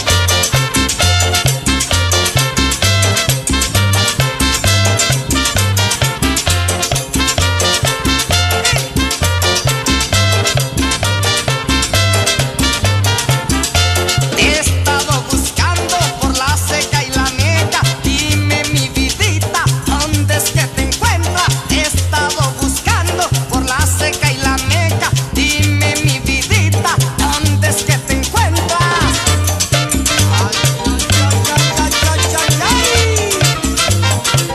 Te he estado buscando por la seca y la meca. Dime, mi vidita, ¿dónde es que te encuentras? Te he estado buscando por la seca y la meca. Dime, mi vidita, ¿dónde es que te encuentras? Ay, ay, ay, ay, ay, ay, ay.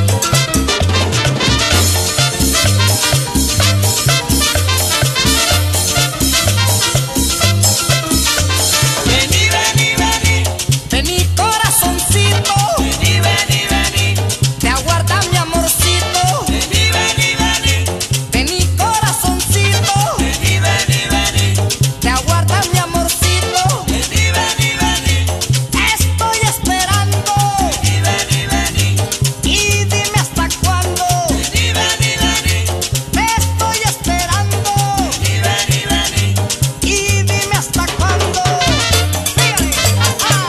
Vení, vení, vení, Vení, corazoncito, vení, vení, vení, te aguarda mi amorcito. vení, vení, vení, Vení, corazoncito, vení, vení, vení, te aguarda mi amorcito. vení, vení, vení, Estoy esperando vení, vení, vení, y dime hasta cuándo. vení, vení, vení, Te estoy esperando vení, vení, vení. y dime hasta cuándo. Fíjate, ajá.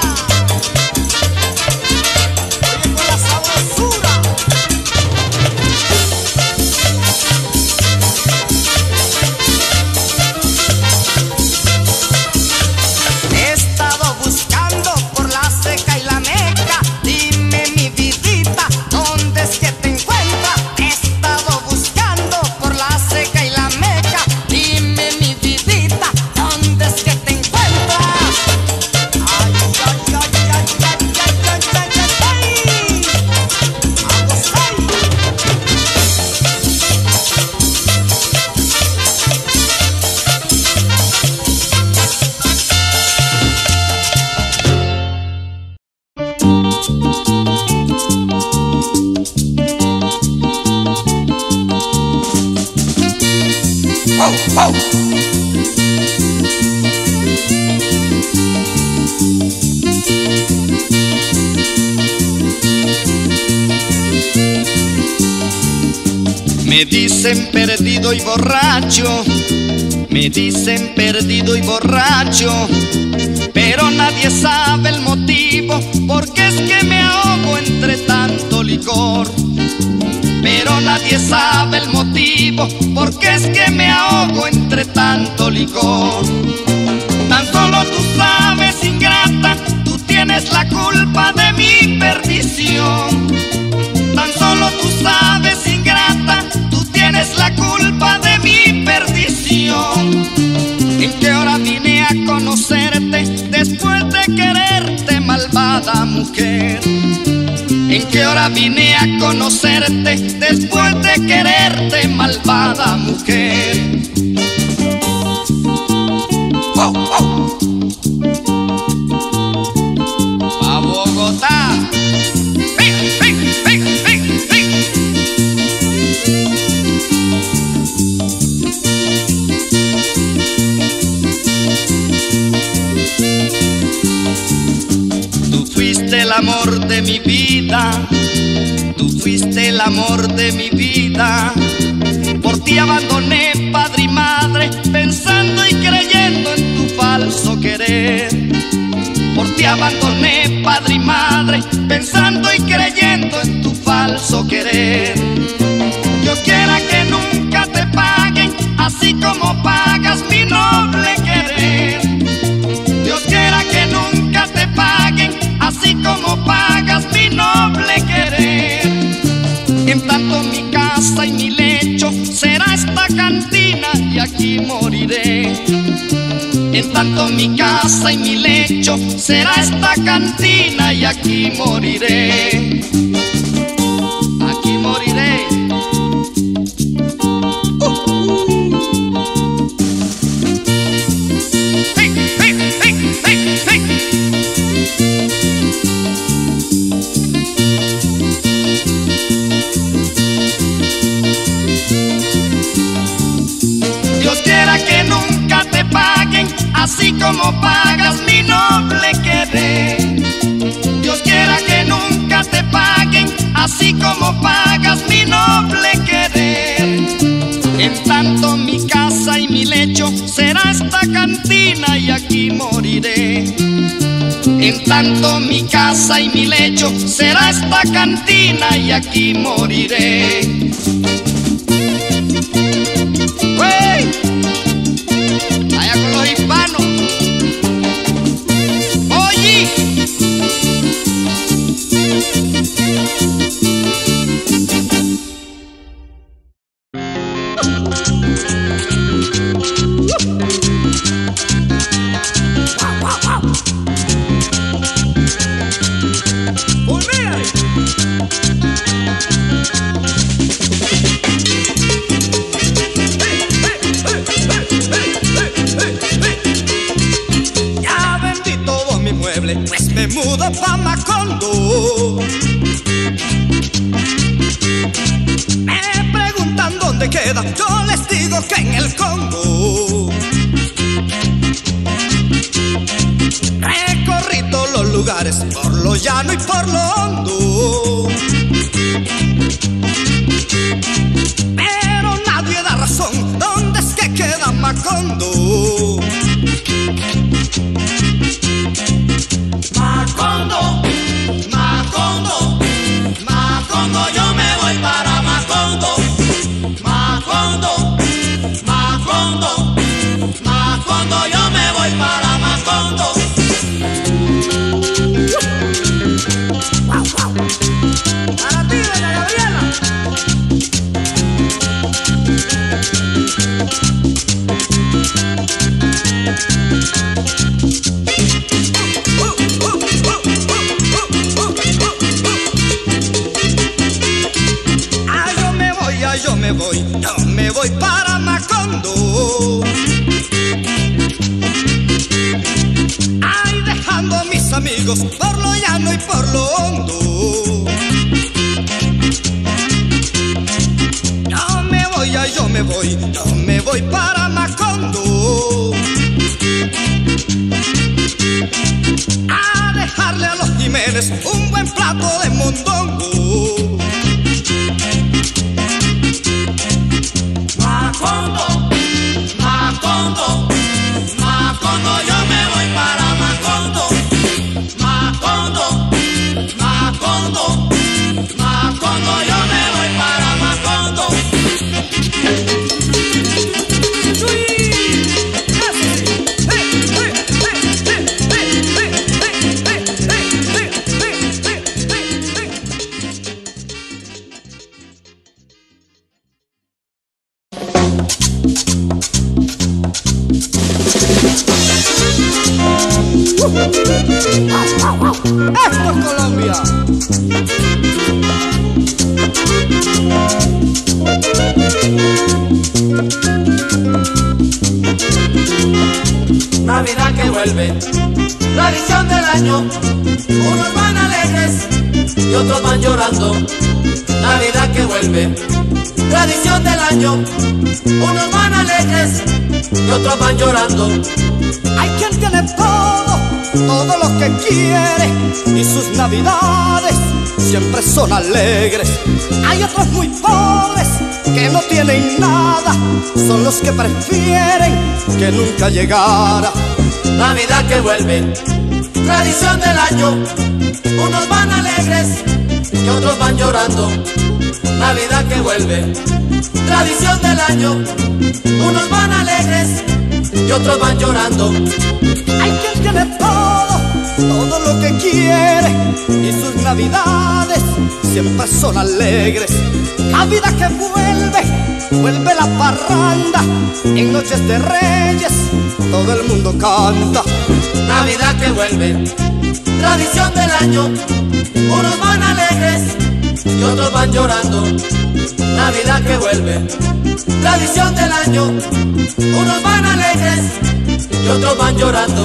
Oye, con la sabrosura. He estado buscando por la seca y la meca. Dime, mi vidita, ¿dónde es que te encuentras? He estado buscando por la seca y la meca. Dime, mi vidita, ¿dónde es que te encuentras? Ay, ay, ay, ay, ay, ay, ay, ay, ay, ay. A gozar. Me dicen perdido y borracho, me dicen perdido y borracho, pero nadie sabe el motivo, porque es que me ahogo entre tanto licor. Pero nadie sabe el motivo, porque es que me ahogo entre tanto licor. Tan solo tú sabes, ingrata, tú tienes la culpa de mi perdición. Tan solo tú sabes, ingrata, tú tienes la culpa de mi perdición. ¿En qué hora vine a conocerte después de quererte, malvada mujer? ¿En qué hora vine a conocerte después de quererte, malvada mujer? ¡Oh, oh! Pa' Bogotá. ¡Hey, hey, hey, hey, hey! Tú fuiste el amor de mi vida, tú fuiste el amor de mi vida. Por ti abandoné padre y madre, pensando y creyendo en tu falso querer. Por ti abandoné padre y madre, pensando y creyendo en tu falso querer. Yo quiera que nunca te paguen, así como pagas mi noble querer. Dios quiera que nunca te paguen, así como pagas mi noble querer. En tanto mi casa y mi lecho será esta cantina y aquí moriré. En tanto mi casa y mi lecho será esta cantina y aquí moriré. Aquí moriré. Así como pagas mi noble querer. Dios quiera que nunca te paguen, así como pagas mi noble querer. En tanto mi casa y mi lecho será esta cantina y aquí moriré. En tanto mi casa y mi lecho será esta cantina y aquí moriré. ¡Wey! Allá con los hispanos. Oye. Pues me mudo pa' Macondo. Me preguntan dónde queda, yo les digo que en el Congo. Recorrí todos los lugares, por lo llano y por lo hondo, pero nadie da razón, ¿dónde es que queda Macondo? Macondo, Macondo, Macondo, yo me voy para Macondo. Macondo, Macondo, Macondo, yo me voy para Macondo. Wow, wow. Para ti, doña Gabriela. Yo me voy, yo me voy para Macondo. Ay, dejando a mis amigos por lo llano y por lo hondo. Yo me voy, ay, yo me voy, yo me voy para Macondo. A dejarle a los Jiménez un buen plato de mondongo. Esto es Colombia. Navidad que vuelve, tradición del año. Unos van alegres y otros van llorando. Navidad que vuelve, tradición del año. Unos van alegres y otros van llorando. Hay quien tiene todo, todo lo que quiere, y sus navidades siempre son alegres. Hay otros muy pobres que no tienen nada, son los que prefieren que nunca llegara. Navidad que vuelve, tradición del año. Unos van alegres y otros van llorando. Navidad que vuelve, tradición del año. Unos van alegres y otros van llorando. Hay quien tiene todo, todo lo que quiere, y sus navidades siempre son alegres. Navidad que vuelve, vuelve la parranda, en noches de reyes todo el mundo canta. Navidad que vuelve, tradición del año. Unos van alegres y otros van llorando. Navidad que vuelve, tradición del año. Unos van alegres y otros van llorando.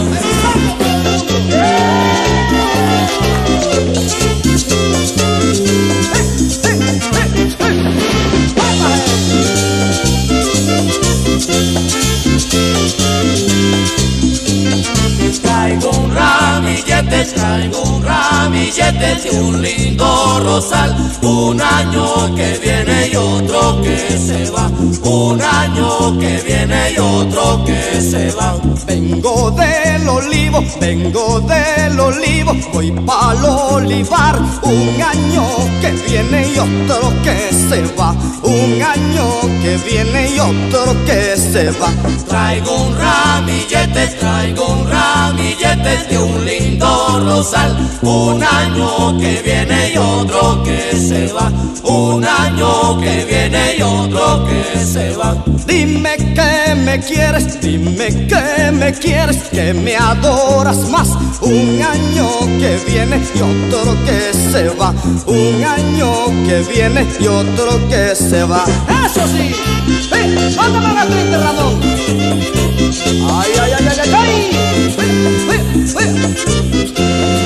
Traigo un ramillete, traigo un ramillete de un lindo rosal. Un año que viene y otro que se va. Un año que viene y otro que se va. Vengo del olivo, vengo del olivo, voy pa'l olivar. Un año que viene y otro que se va. Un año que viene y otro que se va. Traigo un ramillete, traigo un ramillete de un lindo rosal. Un año que viene y otro que se va. Un año que viene y otro que se va. Dime que me quieres, dime que me quieres, que me adoras más. Un año que viene y otro que se va. Un año que viene y otro que se va. Eso sí. ¡Eh! ¡Mándame la triste, Ramón! Ay, ay, ay, ay, ay, ay. ¡Eh! ¡Eh! ¡Eh!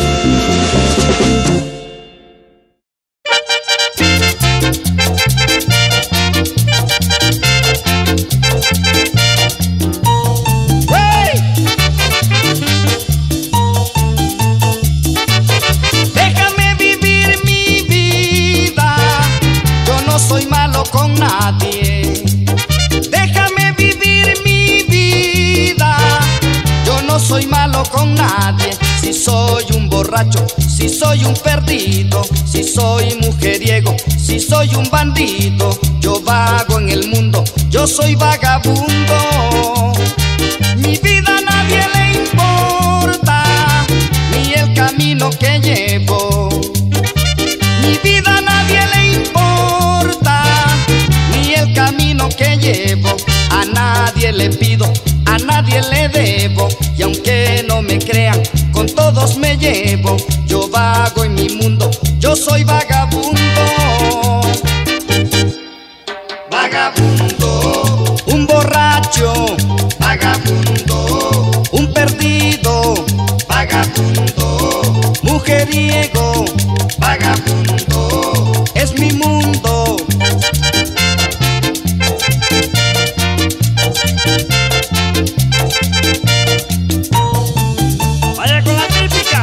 Déjame vivir mi vida, yo no soy malo con nadie. Déjame vivir mi vida, yo no soy malo con nadie. Si soy un borracho, si soy un perdido, si soy mujeriego, si soy un bandido, yo vago en el mundo, yo soy vagabundo. Mi vida a nadie le importa, ni el camino que llevo. Mi vida a nadie le importa, ni el camino que llevo. A nadie le pido, a nadie le debo, y aunque no me crean, con todos me llevo. Yo vago en mi mundo, yo soy vagabundo. Vagabundo, un borracho, vagabundo, un perdido, vagabundo, mujeriego, vagabundo, es mi mundo. Vaya con la típica.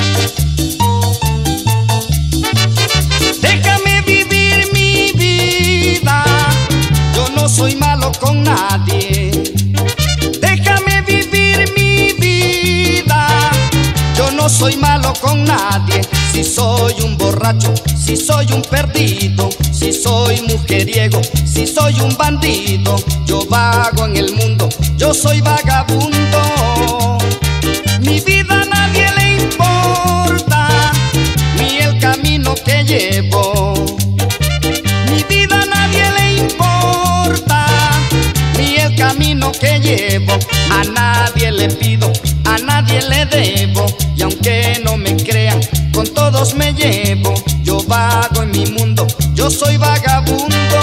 Déjame vivir mi vida, yo no soy malo con nadie. Déjame vivir mi vida, yo no no soy malo con nadie. Si soy un borracho, si soy un perdido, si soy mujeriego, si soy un bandido, yo vago en el mundo, yo soy vagabundo. Mi vida a nadie le importa, ni el camino que llevo. Mi vida a nadie le importa, ni el camino que llevo. A nadie le pido, a nadie le debo, y aunque no me crean, con todos me llevo. Yo vago en mi mundo, yo soy vagabundo.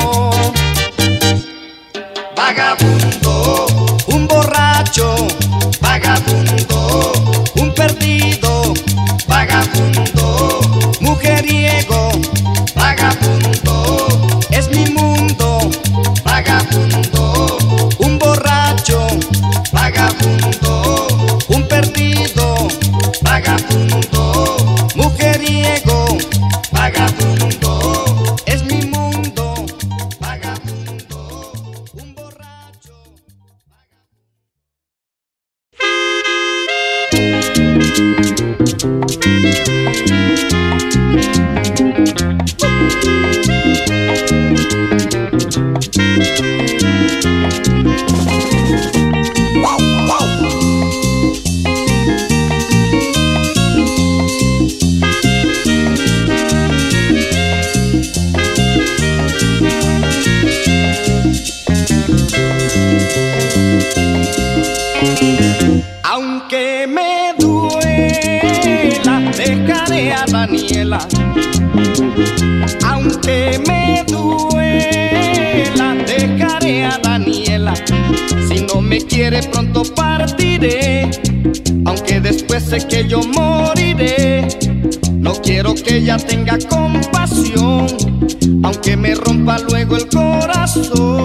Vagabundo, un borracho, vagabundo, un perdido, vagabundo, mujeriego, vagabundo, es mi mundo, vagabundo, un borracho, vagabundo, un perdido, vagabundo, mujeriego, vagabundo, es mi mundo, vagabundo, un borracho. Aunque me duela, dejaré a Daniela. Aunque me duela, dejaré a Daniela. Si no me quiere pronto partiré, aunque después sé que yo moriré. No quiero que ella tenga compasión, aunque me rompa luego el corazón.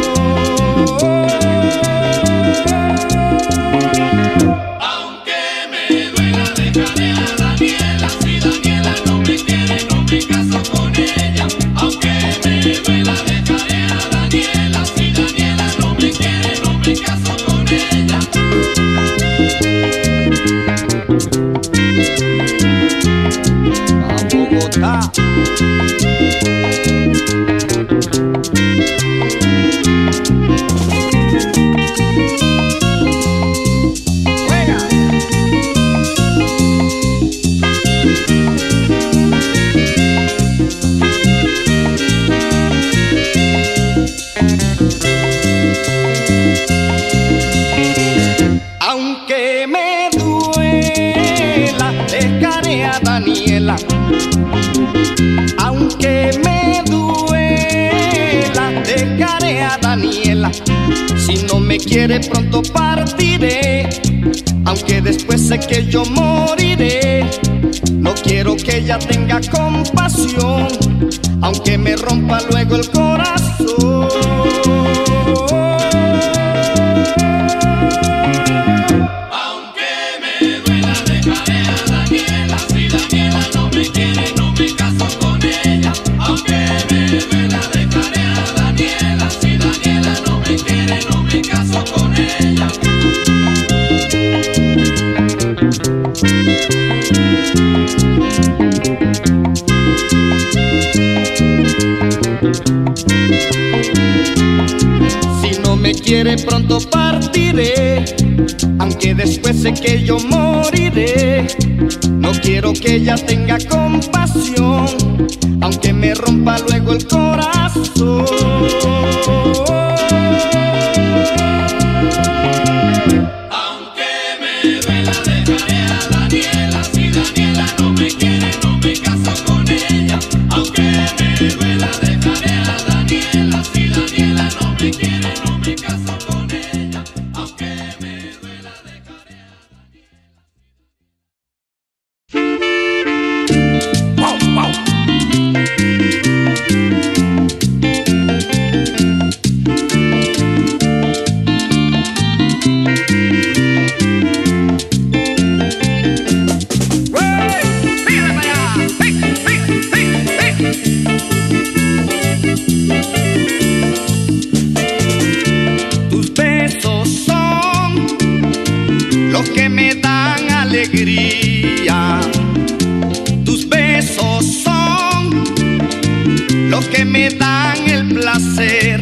Bogotá. Juega. Aunque me duela, dejaré a Daniela. Aunque me duela, dejaré a Daniela. Si no me quiere pronto partiré, aunque después sé que yo moriré. No quiero que ella tenga compasión, aunque me rompa luego el corazón. Si no me quiere pronto partiré, aunque después sé que yo moriré. No quiero que ella tenga compasión, aunque me rompa luego el corazón. alegría. Tus besos son lo que me dan el placer.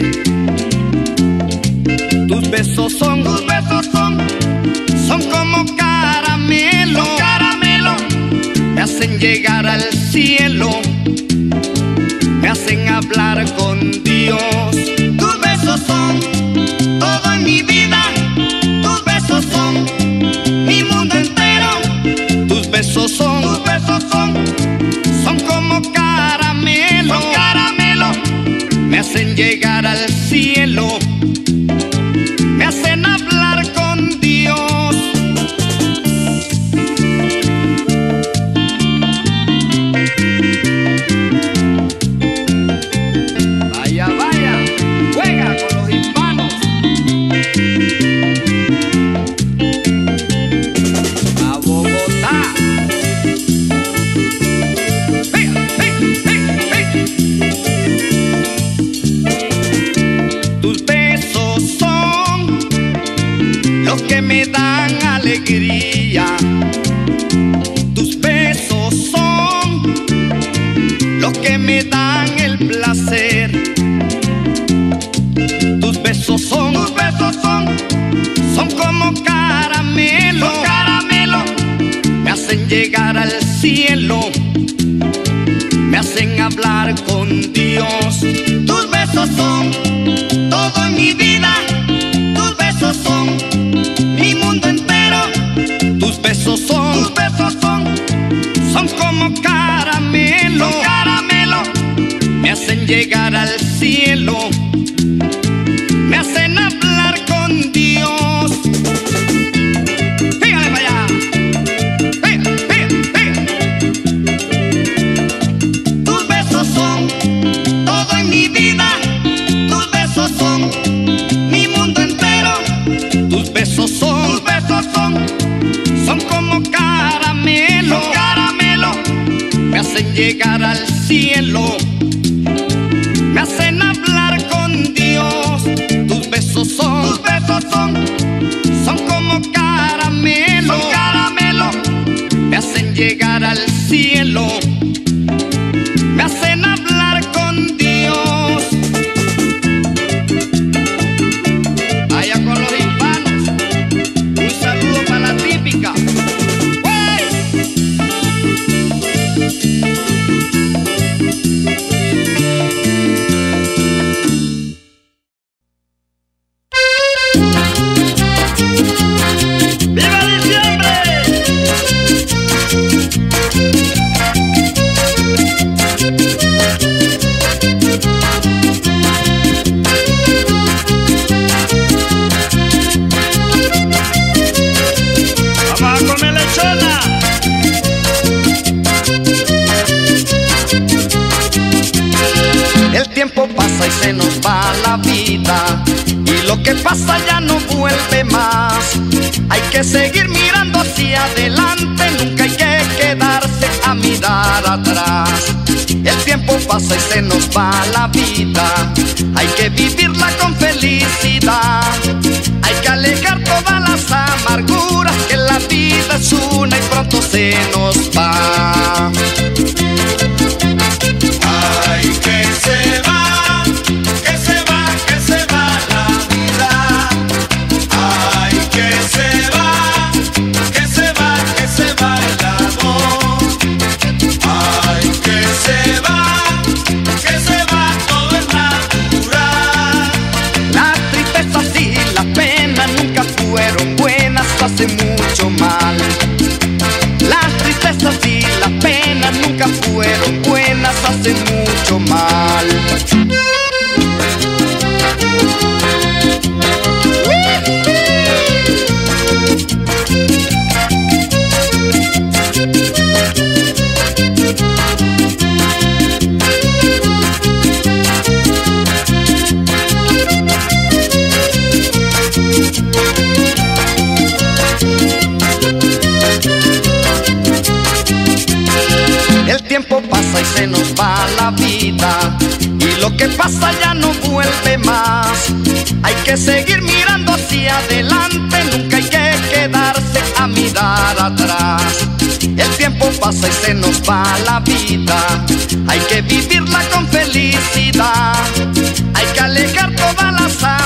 Tus besos son, tus besos son, son como caramelo, caramelo. Me hacen llegar al cielo, me hacen hablar con Dios. Tus besos son todo en mi vida, tus besos son mi mundo entero. Tus besos son, tus besos son, son como caramelo, caramelo. Me hacen llegar al cielo, me hacen hablar con Dios. Vaya, vaya, juega con los hispanos. A Bogotá. Hey, hey, hey, hey. Tus besos son los que me dan alegría. Tus besos son los que me dan el placer. Tus besos son, tus besos son, son como caramelo, caramelo. Me hacen llegar al cielo, me hacen hablar con Dios. Tus besos son todo en mi vida, tus besos son mi mundo entero. Tus besos son, tus besos son, son como caramelo, caramelo. Me hacen llegar al cielo, me hacen hablar con Dios. Fíjale para allá. Fíjale, fíjale, fíjale. Tus besos son todo en mi vida, tus besos son mi mundo entero. Tus besos son, tus besos son, son como caramelo, caramelo. Me hacen llegar al cielo, me hacen hablar con Dios. Tus besos son, tus besos son, son como caramelo, caramelo. Me hacen llegar al cielo, me hacen hablar con Dios. Vaya con los hispanos, un saludo para la típica. ¡Viva diciembre! Vamos a comer lechona. El tiempo pasa y se nos va la vida, y lo que pasa ya no vuelve más. Hay que seguir mirando hacia adelante, nunca hay que quedarse a mirar atrás. El tiempo pasa y se nos va la vida, hay que vivirla con felicidad. Hay que alejar todas las amarguras, que la vida es una y pronto se nos va. Ay, que se va, que se va, que se va la vida. Ay, que se va, que se va, que se va el amor. Ay, que se va, que se va todo es natural. Las tristezas y las penas nunca fueron buenas, hace mucho mal. Las tristezas y las penas nunca fueron buenas, hacen mucho mal. El tiempo pasa y se nos va la vida, y lo que pasa ya no vuelve más. Hay que seguir mirando hacia adelante, nunca hay que quedarse a mirar mirar atrás. El tiempo pasa y se nos va la vida. Hay que vivirla con felicidad. Hay que alejar todas las